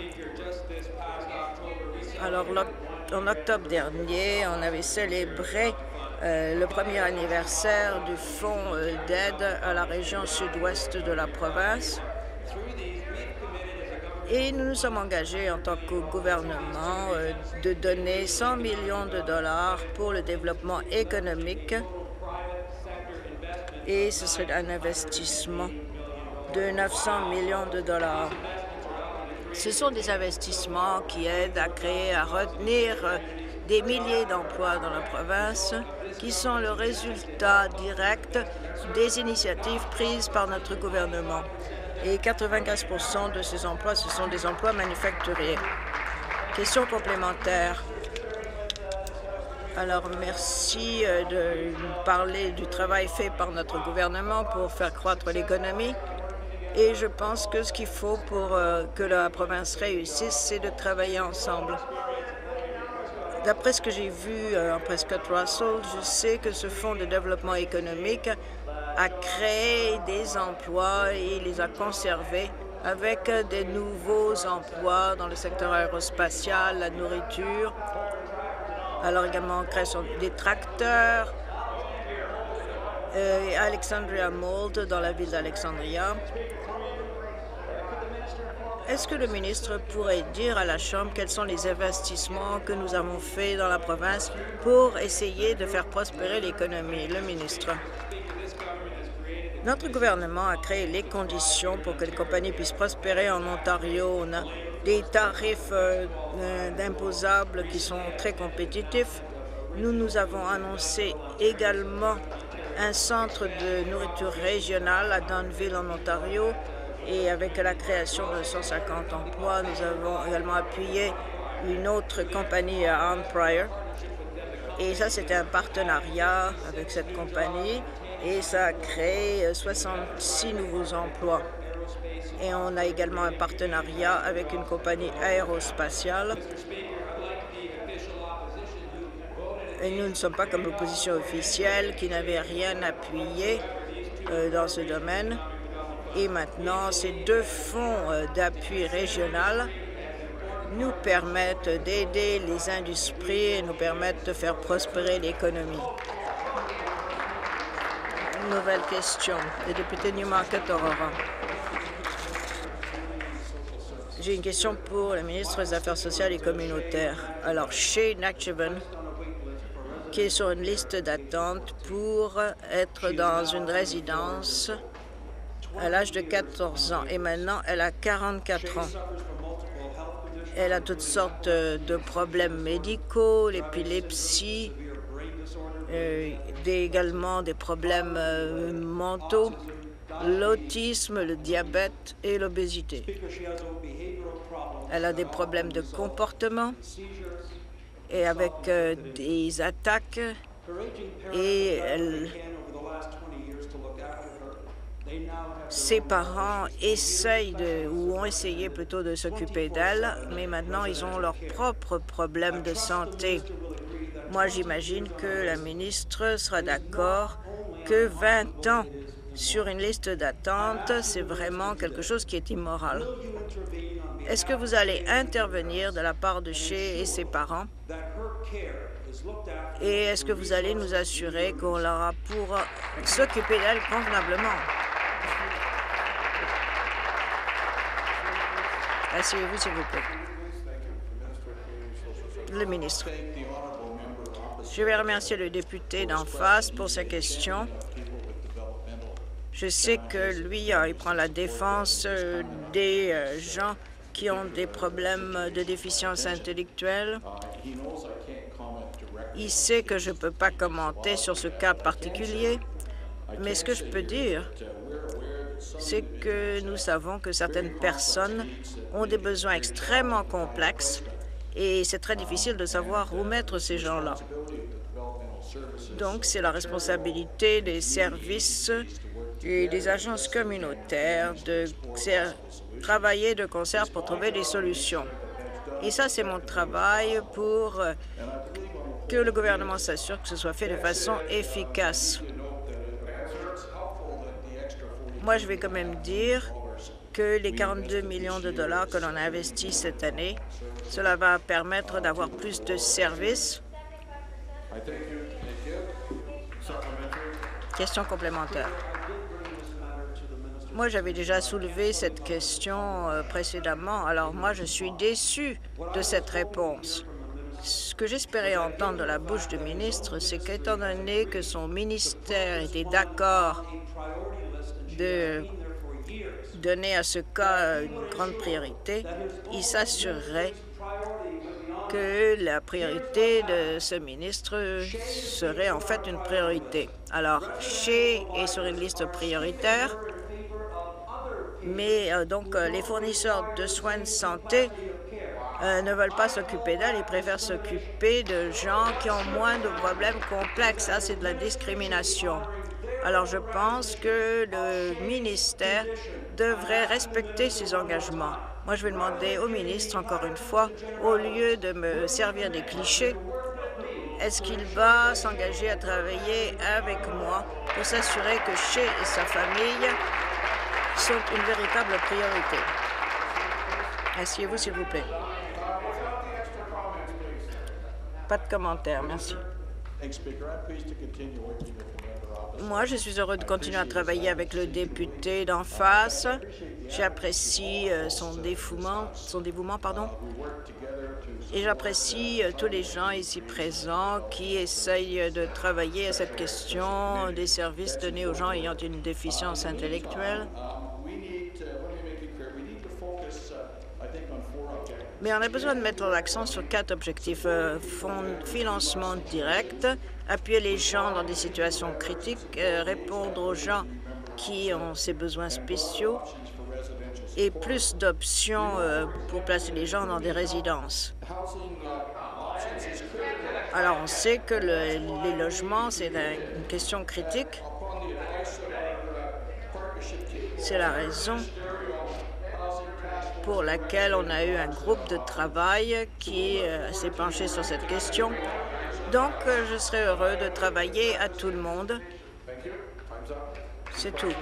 Alors, en octobre dernier, on avait célébré euh, le premier anniversaire du fonds euh, d'aide à la région sud-ouest de la province. Et nous nous sommes engagés en tant que gouvernement euh, de donner cent millions de dollars pour le développement économique. Et ce serait un investissement de neuf cents millions de dollars. Ce sont des investissements qui aident à créer, à retenir des milliers d'emplois dans la province qui sont le résultat direct des initiatives prises par notre gouvernement. Et quatre-vingt-quinze pour cent de ces emplois, ce sont des emplois manufacturiers. Question complémentaire. Alors, merci de parler du travail fait par notre gouvernement pour faire croître l'économie. Et je pense que ce qu'il faut pour euh, que la province réussisse, c'est de travailler ensemble. D'après ce que j'ai vu euh, en Prescott Russell, je sais que ce fonds de développement économique a créé des emplois et les a conservés avec des nouveaux emplois dans le secteur aérospatial, la nourriture, alors également création des tracteurs, euh, Alexandria Mold dans la ville d'Alexandria. Est-ce que le ministre pourrait dire à la Chambre quels sont les investissements que nous avons faits dans la province pour essayer de faire prospérer l'économie? Le ministre. Notre gouvernement a créé les conditions pour que les compagnies puissent prospérer en Ontario. On a des tarifs euh, d'imposables qui sont très compétitifs. Nous, nous avons annoncé également un centre de nourriture régionale à Dunnville, en Ontario. Et avec la création de cent cinquante emplois, nous avons également appuyé une autre compagnie à Anne Pryor. Et ça, c'était un partenariat avec cette compagnie et ça a créé soixante-six nouveaux emplois. Et on a également un partenariat avec une compagnie aérospatiale Et nous ne sommes pas comme l'opposition officielle qui n'avait rien appuyé euh, dans ce domaine. Et maintenant, ces deux fonds euh, d'appui régional nous permettent d'aider les industries et nous permettent de faire prospérer l'économie. Nouvelle question, le député Newmarket Aurora. J'ai une question pour le ministre des Affaires sociales et communautaires. Alors, chez Nakchivan, qui est sur une liste d'attente pour être dans une résidence à l'âge de quatorze ans, et maintenant elle a quarante-quatre ans. Elle a toutes sortes de problèmes médicaux, l'épilepsie, euh, des, également des problèmes euh, mentaux, l'autisme, le diabète et l'obésité. Elle a des problèmes de comportement et avec euh, des attaques et elle, ses parents essayent de, ou ont essayé plutôt de s'occuper d'elle, mais maintenant ils ont leurs propres problèmes de santé. Moi, j'imagine que la ministre sera d'accord que vingt ans sur une liste d'attente, c'est vraiment quelque chose qui est immoral. Est-ce que vous allez intervenir de la part de Shea et ses parents? Et est-ce que vous allez nous assurer qu'on aura pour s'occuper d'elle convenablement? Asseyez-vous, s'il vous plaît. Le ministre. Je vais remercier le député d'en face pour sa question. Je sais que lui, il prend la défense des gens qui ont des problèmes de déficience intellectuelle. Il sait que je ne peux pas commenter sur ce cas particulier, mais ce que je peux dire, c'est que nous savons que certaines personnes ont des besoins extrêmement complexes et c'est très difficile de savoir où mettre ces gens-là. Donc, c'est la responsabilité des services et des agences communautaires de travailler de concert pour trouver des solutions. Et ça, c'est mon travail pour que le gouvernement s'assure que ce soit fait de façon efficace. Moi, je vais quand même dire que les quarante-deux millions de dollars que l'on a investis cette année, cela va permettre d'avoir plus de services. Question complémentaire. Moi, j'avais déjà soulevé cette question euh, précédemment. Alors, moi, je suis déçu de cette réponse. Ce que j'espérais entendre de la bouche du ministre, c'est qu'étant donné que son ministère était d'accord de donner à ce cas une grande priorité, il s'assurerait que la priorité de ce ministre serait en fait une priorité. Alors, Shea est sur une liste prioritaire, mais euh, donc euh, les fournisseurs de soins de santé euh, ne veulent pas s'occuper d'elle, ils préfèrent s'occuper de gens qui ont moins de problèmes complexes. Ça, c'est de la discrimination. Alors, je pense que le ministère devrait respecter ses engagements. Moi, je vais demander au ministre, encore une fois, au lieu de me servir des clichés, est-ce qu'il va s'engager à travailler avec moi pour s'assurer que Shea et sa famille sont une véritable priorité? Asseyez-vous, s'il vous plaît. Pas de commentaires, merci. Moi, je suis heureux de continuer à travailler avec le député d'en face. J'apprécie euh, son dévouement, son dévouement, pardon, et j'apprécie euh, tous les gens ici présents qui essayent de travailler à cette question des services donnés aux gens ayant une déficience intellectuelle. Mais on a besoin de mettre l'accent sur quatre objectifs. Euh, financement direct, appuyer les gens dans des situations critiques, euh, répondre aux gens qui ont ces besoins spéciaux et plus d'options euh, pour placer les gens dans des résidences. Alors, on sait que le, les logements, c'est une question critique. C'est la raison pour laquelle on a eu un groupe de travail qui euh, s'est penché sur cette question. Donc, euh, je serai heureux de travailler à tout le monde. C'est tout.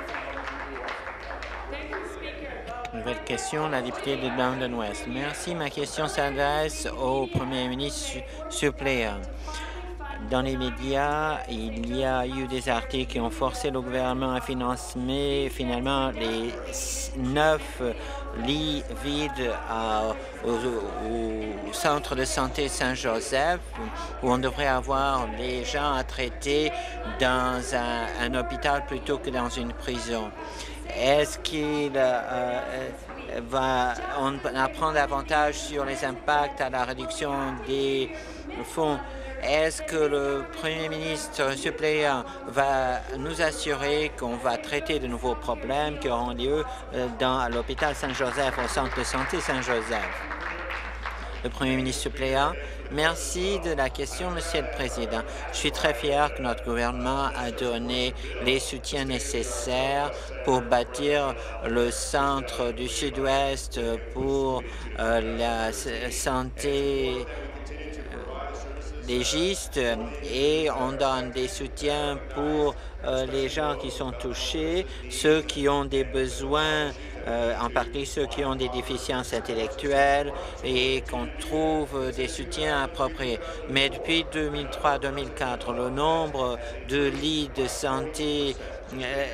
Nouvelle question, la députée de London West. Merci. Ma question s'adresse au premier ministre suppléant. Dans les médias, il y a eu des articles qui ont forcé le gouvernement à financer finalement les neuf lits vides à, au, au centre de santé Saint-Joseph, où on devrait avoir les gens à traiter dans un, un hôpital plutôt que dans une prison. Est-ce qu'il euh, va on apprend davantage sur les impacts à la réduction des fonds? Est-ce que le premier ministre suppléant va nous assurer qu'on va traiter de nouveaux problèmes qui auront lieu dans l'hôpital Saint-Joseph, au centre de santé Saint-Joseph? Le premier ministre suppléant. Merci de la question, Monsieur le Président. Je suis très fier que notre gouvernement a donné les soutiens nécessaires pour bâtir le centre du Sud-Ouest pour euh, la santé légiste, et on donne des soutiens pour euh, les gens qui sont touchés, ceux qui ont des besoins, euh, en particulier ceux qui ont des déficiences intellectuelles, et qu'on trouve des soutiens appropriés. Mais depuis deux mille trois deux mille quatre, le nombre de lits de santé euh,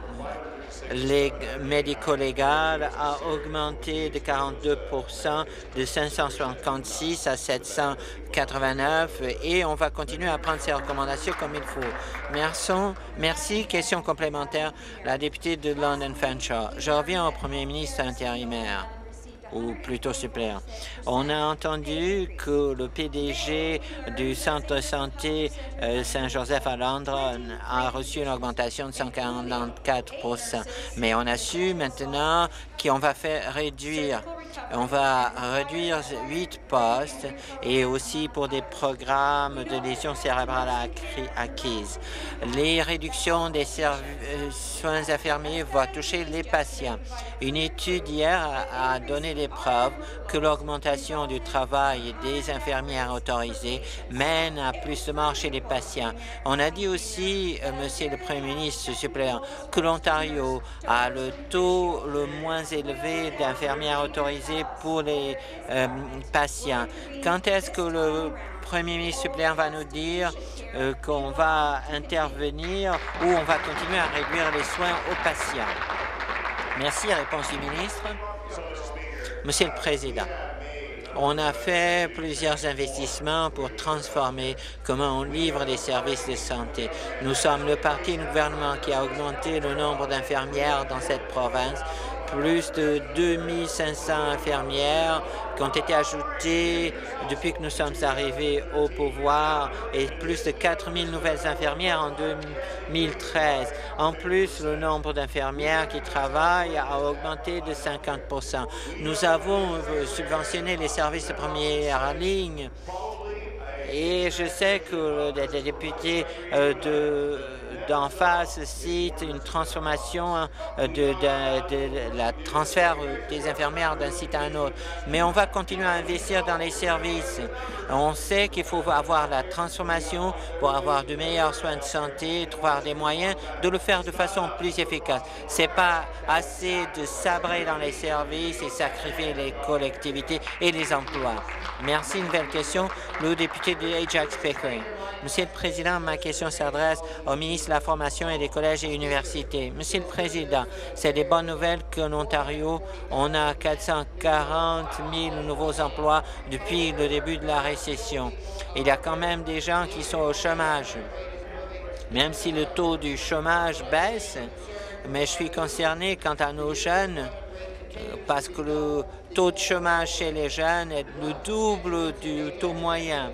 les médico-légal a augmenté de quarante-deux pour cent, de cinq cent cinquante-six à sept cent quatre-vingt-neuf, et on va continuer à prendre ces recommandations comme il faut. Merci. Merci. Question complémentaire, la députée de London Fanshawe. Je reviens au premier ministre intérimaire, ou plutôt suppléant. On a entendu que le P D G du centre de santé euh, Saint-Joseph à Londres a reçu une augmentation de cent quarante-quatre pour cent. Mais on a su maintenant qu'on va faire réduire, on va réduire huit postes, et aussi pour des programmes de lésions cérébrales acquises. Les réductions des soins infirmiers vont toucher les patients. Une étude hier a, a donné les preuves que l'augmentation du travail des infirmières autorisées mène à plus de morts chez les patients. On a dit aussi, euh, Monsieur le Premier ministre suppléant, que l'Ontario a le taux le moins élevé d'infirmières autorisées pour les euh, patients. Quand est-ce que le Premier ministre suppléant va nous dire euh, qu'on va intervenir ou on va continuer à réduire les soins aux patients? Merci. Réponse du ministre. Monsieur le Président, on a fait plusieurs investissements pour transformer comment on livre les services de santé. Nous sommes le parti du gouvernement qui a augmenté le nombre d'infirmières dans cette province. Plus de deux mille cinq cents infirmières qui ont été ajoutées depuis que nous sommes arrivés au pouvoir, et plus de quatre mille nouvelles infirmières en deux mille treize. En plus, le nombre d'infirmières qui travaillent a augmenté de cinquante pour cent. Nous avons subventionné les services de première ligne, et je sais que les députés euh, de d'en face cite une transformation de, de, de, de la transfert des infirmières d'un site à un autre. Mais on va continuer à investir dans les services. On sait qu'il faut avoir la transformation pour avoir de meilleurs soins de santé, trouver des moyens de le faire de façon plus efficace. C'est pas assez de sabrer dans les services et sacrifier les collectivités et les emplois. Merci. Une nouvelle question, le député de Ajax-Pickering. Monsieur le Président, ma question s'adresse au ministre de la Formation et des collèges et universités. Monsieur le Président, c'est des bonnes nouvelles qu'en Ontario, on a quatre cent quarante mille nouveaux emplois depuis le début de la récession. Il y a quand même des gens qui sont au chômage. Même si le taux du chômage baisse, mais je suis concerné quant à nos jeunes, parce que le taux de chômage chez les jeunes est le double du taux moyen.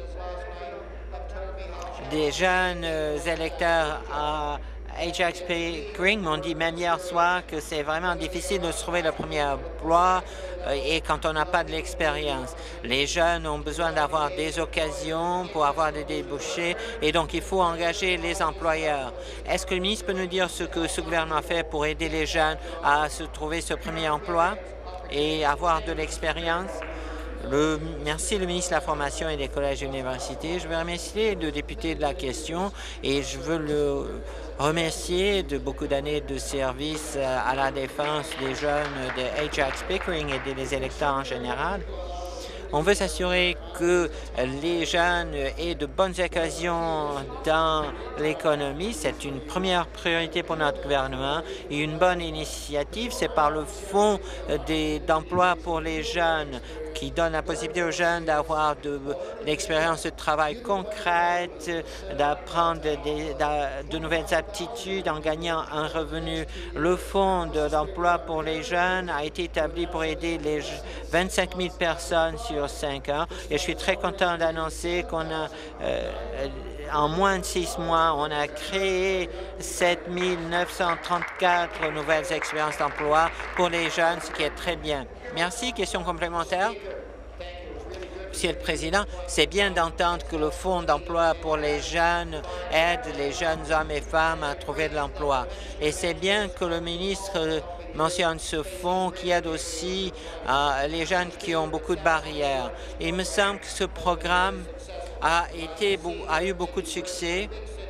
Des jeunes électeurs à Ajax-Pickering m'ont dit même hier soir que c'est vraiment difficile de se trouver le premier emploi et quand on n'a pas de l'expérience. Les jeunes ont besoin d'avoir des occasions pour avoir des débouchés et donc il faut engager les employeurs. Est-ce que le ministre peut nous dire ce que ce gouvernement fait pour aider les jeunes à se trouver ce premier emploi et avoir de l'expérience? Le, merci le ministre de la Formation et des collèges et universités. Je veux remercier le député de la question et je veux le remercier de beaucoup d'années de service à la défense des jeunes de Ajax Pickering et des électeurs en général. On veut s'assurer que les jeunes aient de bonnes occasions dans l'économie. C'est une première priorité pour notre gouvernement. Et une bonne initiative, c'est par le Fonds d'emploi pour les jeunes qui donne la possibilité aux jeunes d'avoir de l'expérience de travail concrète, d'apprendre de, de nouvelles aptitudes en gagnant un revenu. Le Fonds d'emploi pour les jeunes a été établi pour aider les vingt-cinq mille personnes sur cinq ans. Et je suis très content d'annoncer qu'on a, euh, en moins de six mois, on a créé sept mille neuf cent trente-quatre nouvelles expériences d'emploi pour les jeunes, ce qui est très bien. Merci. Question complémentaire? Monsieur le Président, c'est bien d'entendre que le Fonds d'emploi pour les jeunes aide les jeunes hommes et femmes à trouver de l'emploi. Et c'est bien que le ministre mentionne ce fonds qui aide aussi euh, les jeunes qui ont beaucoup de barrières. Il me semble que ce programme a, été, a eu beaucoup de succès.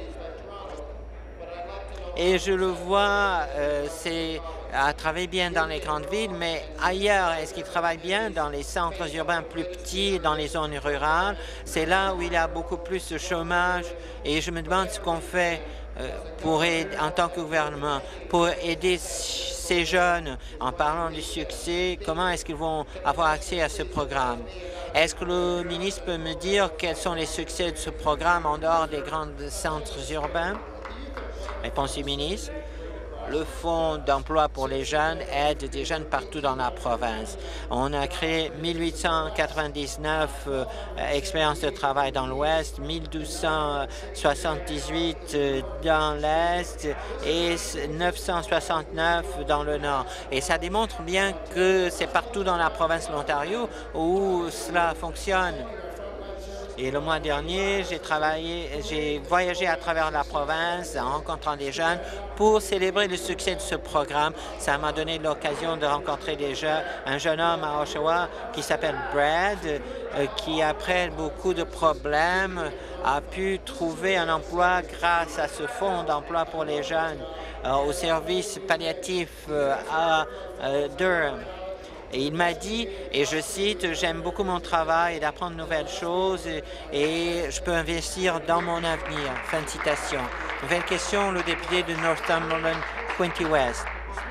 Et je le vois, euh, c'est à travailler bien dans les grandes villes, mais ailleurs, est-ce qu'il travaille bien dans les centres urbains plus petits, dans les zones rurales? C'est là où il y a beaucoup plus de chômage et je me demande ce qu'on fait euh, pour aider, en tant que gouvernement pour aider ces jeunes en parlant du succès. Comment est-ce qu'ils vont avoir accès à ce programme? Est-ce que le ministre peut me dire quels sont les succès de ce programme en dehors des grands centres urbains? Réponse du ministre. Le Fonds d'emploi pour les jeunes aide des jeunes partout dans la province. On a créé mille huit cent quatre-vingt-dix-neuf euh, expériences de travail dans l'Ouest, mille deux cent soixante-dix-huit euh, dans l'Est et neuf cent soixante-neuf dans le Nord. Et ça démontre bien que c'est partout dans la province de l'Ontario où cela fonctionne. Et le mois dernier, j'ai travaillé, j'ai voyagé à travers la province en rencontrant des jeunes pour célébrer le succès de ce programme. Ça m'a donné l'occasion de rencontrer des jeunes, un jeune homme à Oshawa qui s'appelle Brad, euh, qui, après beaucoup de problèmes, a pu trouver un emploi grâce à ce fonds d'emploi pour les jeunes euh, au service palliatif euh, à euh, Durham. Et il m'a dit, et je cite, « J'aime beaucoup mon travail et d'apprendre de nouvelles choses et, et je peux investir dans mon avenir. » Fin de citation. Nouvelle question, le député de Northumberland, Quinte West.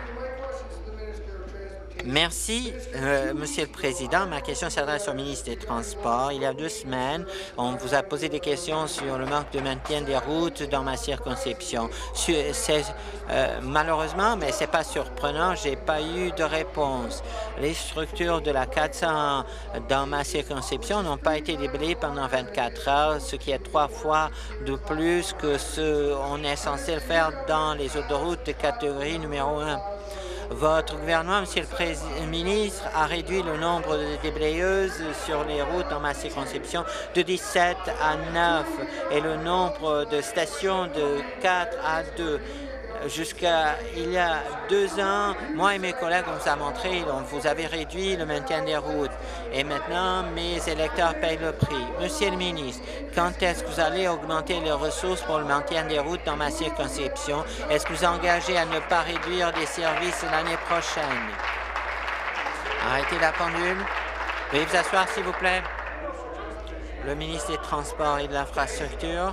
Merci, euh, Monsieur le Président. Ma question s'adresse au ministre des Transports. Il y a deux semaines, on vous a posé des questions sur le manque de maintien des routes dans ma circonscription. Euh, malheureusement, mais c'est pas surprenant, j'ai pas eu de réponse. Les structures de la quatre cents dans ma circonscription n'ont pas été déblayées pendant vingt-quatre heures, ce qui est trois fois de plus que ce qu'on est censé le faire dans les autoroutes de catégorie numéro un. Votre gouvernement, Monsieur le ministre, a réduit le nombre de déblayeuses sur les routes dans ma circonscription de dix-sept à neuf et le nombre de stations de quatre à deux. Jusqu'à il y a deux ans, moi et mes collègues, on vous a montré, donc vous avez réduit le maintien des routes. Et maintenant, mes électeurs payent le prix. Monsieur le ministre, quand est-ce que vous allez augmenter les ressources pour le maintien des routes dans ma circonscription? Est-ce que vous engagez à ne pas réduire les services l'année prochaine? Arrêtez la pendule. Veuillez vous asseoir, s'il vous plaît. Le ministre des Transports et de l'Infrastructure.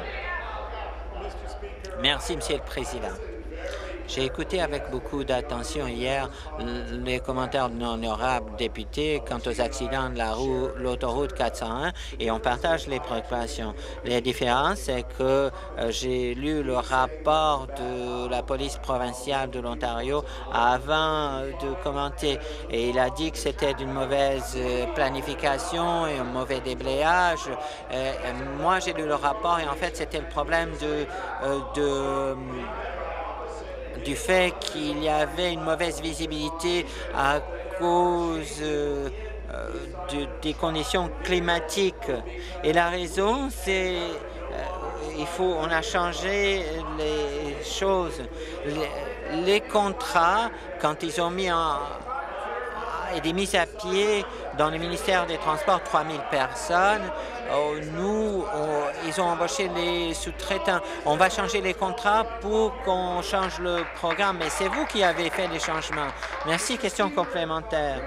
Merci, Monsieur le Président. J'ai écouté avec beaucoup d'attention hier les commentaires de l'honorable député quant aux accidents de la route, l'autoroute quatre cent un et on partage les préoccupations. La différence, c'est que euh, j'ai lu le rapport de la police provinciale de l'Ontario avant de commenter et il a dit que c'était d'une mauvaise planification et un mauvais déblayage. Euh, moi, j'ai lu le rapport et en fait, c'était le problème de... Euh, de du fait qu'il y avait une mauvaise visibilité à cause euh, de, des conditions climatiques. Et la raison, c'est euh, il faut, on a changé les choses. Les, les contrats, quand ils ont mis en... et des mises à pied dans le ministère des Transports, trois mille personnes. Oh, nous, on, ils ont embauché les sous-traitants. On va changer les contrats pour qu'on change le programme, mais c'est vous qui avez fait les changements. Merci. Question complémentaire.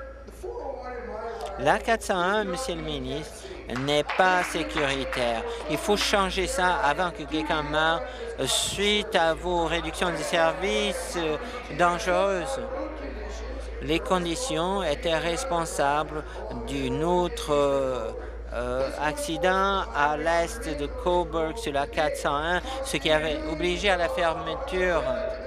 La quatre cent un, Monsieur le ministre, n'est pas sécuritaire. Il faut changer ça avant que quelqu'un meure suite à vos réductions de services dangereuses. Les conditions étaient responsables d'une autre euh, accident à l'est de Cobourg sur la quatre cent un, ce qui avait obligé à la fermeture.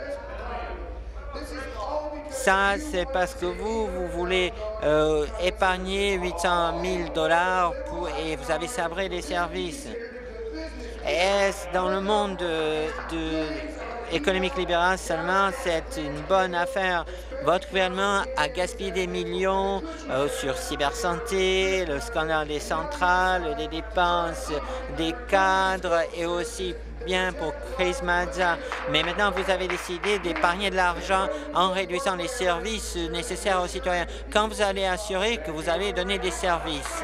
Ça, c'est parce que vous, vous voulez euh, épargner huit cent mille dollars et vous avez sabré les services. Est-ce dans le monde de, de économique libérale seulement, c'est une bonne affaire? Votre gouvernement a gaspillé des millions euh, sur cybersanté, le scandale des centrales, des dépenses des cadres et aussi bien pour Chris Mazza. Mais maintenant, vous avez décidé d'épargner de l'argent en réduisant les services nécessaires aux citoyens. Quand vous allez assurer que vous allez donner des services?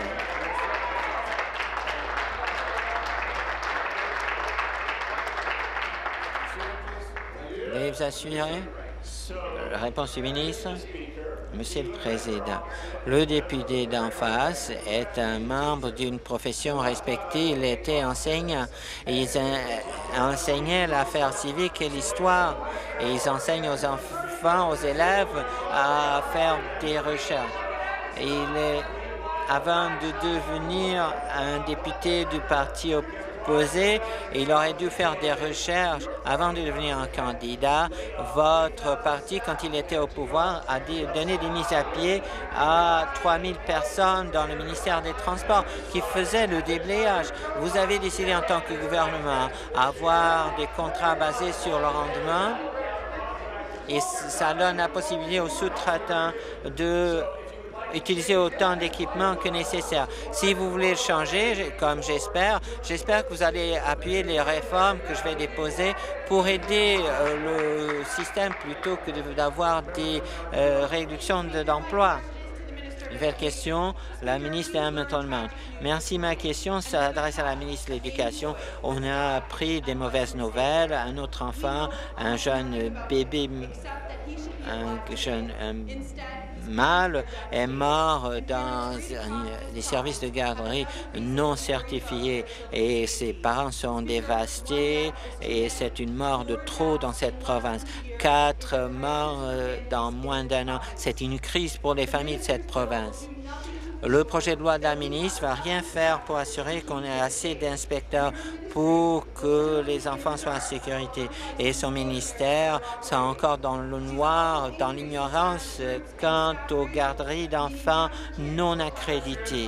Veuillez vous assurer? La réponse du ministre. Monsieur le Président, le député d'en face est un membre d'une profession respectée. Il était enseignant. Ils enseignaient l'affaire civique et l'histoire. Et ils enseignent aux enfants, aux élèves, à faire des recherches. Et il est, avant de devenir un député du parti opposé, il aurait dû faire des recherches avant de devenir un candidat. Votre parti, quand il était au pouvoir, a donné des mises à pied à trois mille personnes dans le ministère des Transports qui faisaient le déblayage. Vous avez décidé en tant que gouvernement avoir des contrats basés sur le rendement et ça donne la possibilité aux sous-traitants de utiliser autant d'équipements que nécessaire. Si vous voulez le changer, comme j'espère, j'espère que vous allez appuyer les réformes que je vais déposer pour aider euh, le système plutôt que d'avoir des euh, réductions d'emplois. Nouvelle question, la ministre Hamilton Mount. Merci. Ma question s'adresse à la ministre de l'Éducation. On a appris des mauvaises nouvelles. Un autre enfant, un jeune bébé, un jeune un mâle est mort dans des services de garderie non certifiés et ses parents sont dévastés et c'est une mort de trop dans cette province. Quatre morts dans moins d'un an. C'est une crise pour les familles de cette province. Le projet de loi de la ministre ne va rien faire pour assurer qu'on ait assez d'inspecteurs pour que les enfants soient en sécurité. Et son ministère sont encore dans le noir, dans l'ignorance quant aux garderies d'enfants non accréditées.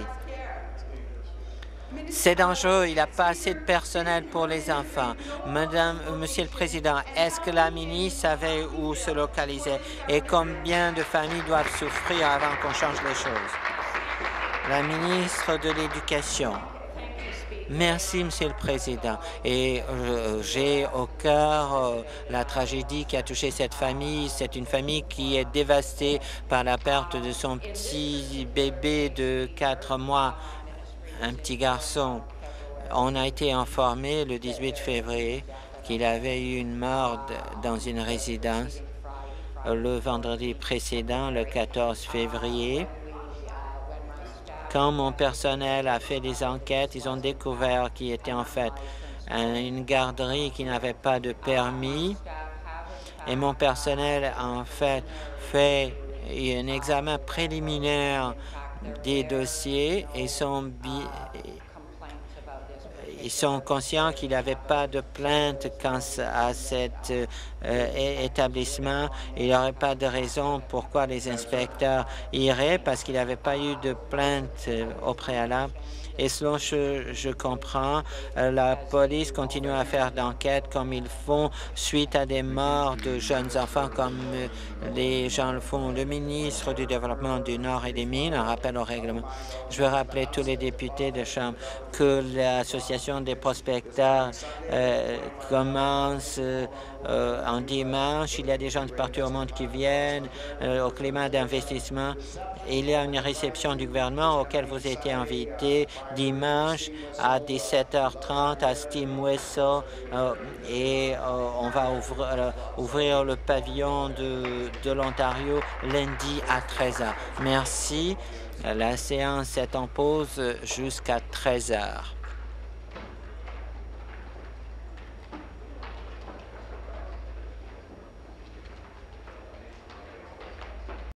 C'est dangereux, il n'a pas assez de personnel pour les enfants. Madame, Monsieur le Président, est-ce que la ministre savait où se localiser et combien de familles doivent souffrir avant qu'on change les choses? La ministre de l'Éducation. Merci, Monsieur le Président. Et euh, j'ai au cœur euh, la tragédie qui a touché cette famille. C'est une famille qui est dévastée par la perte de son petit bébé de quatre mois, un petit garçon. On a été informé le dix-huit février qu'il avait eu une mort dans une résidence le vendredi précédent, le quatorze février. Quand mon personnel a fait des enquêtes, ils ont découvert qu'il était en fait une garderie qui n'avait pas de permis. Et mon personnel a en fait fait un examen préliminaire des dossiers et sont, ils sont conscients qu'il n'y avait pas de plainte quant à cet euh, établissement. Il n'y aurait pas de raison pourquoi les inspecteurs iraient parce qu'il n'y avait pas eu de plainte euh, au préalable. Et selon ce que je comprends, euh, la police continue à faire d'enquêtes comme ils font suite à des morts de jeunes enfants comme euh, les gens le font. Le ministre du Développement du Nord et des Mines, un rappel au règlement. Je veux rappeler tous les députés de Chambre que l'Association réception des prospecteurs euh, commence euh, euh, en dimanche. Il y a des gens de partout au monde qui viennent euh, au climat d'investissement. Il y a une réception du gouvernement auquel vous étiez invité dimanche à dix-sept heures trente à Steam Whistle euh, et euh, on va ouvrir, euh, ouvrir le pavillon de, de l'Ontario lundi à treize heures. Merci. La séance est en pause jusqu'à treize heures.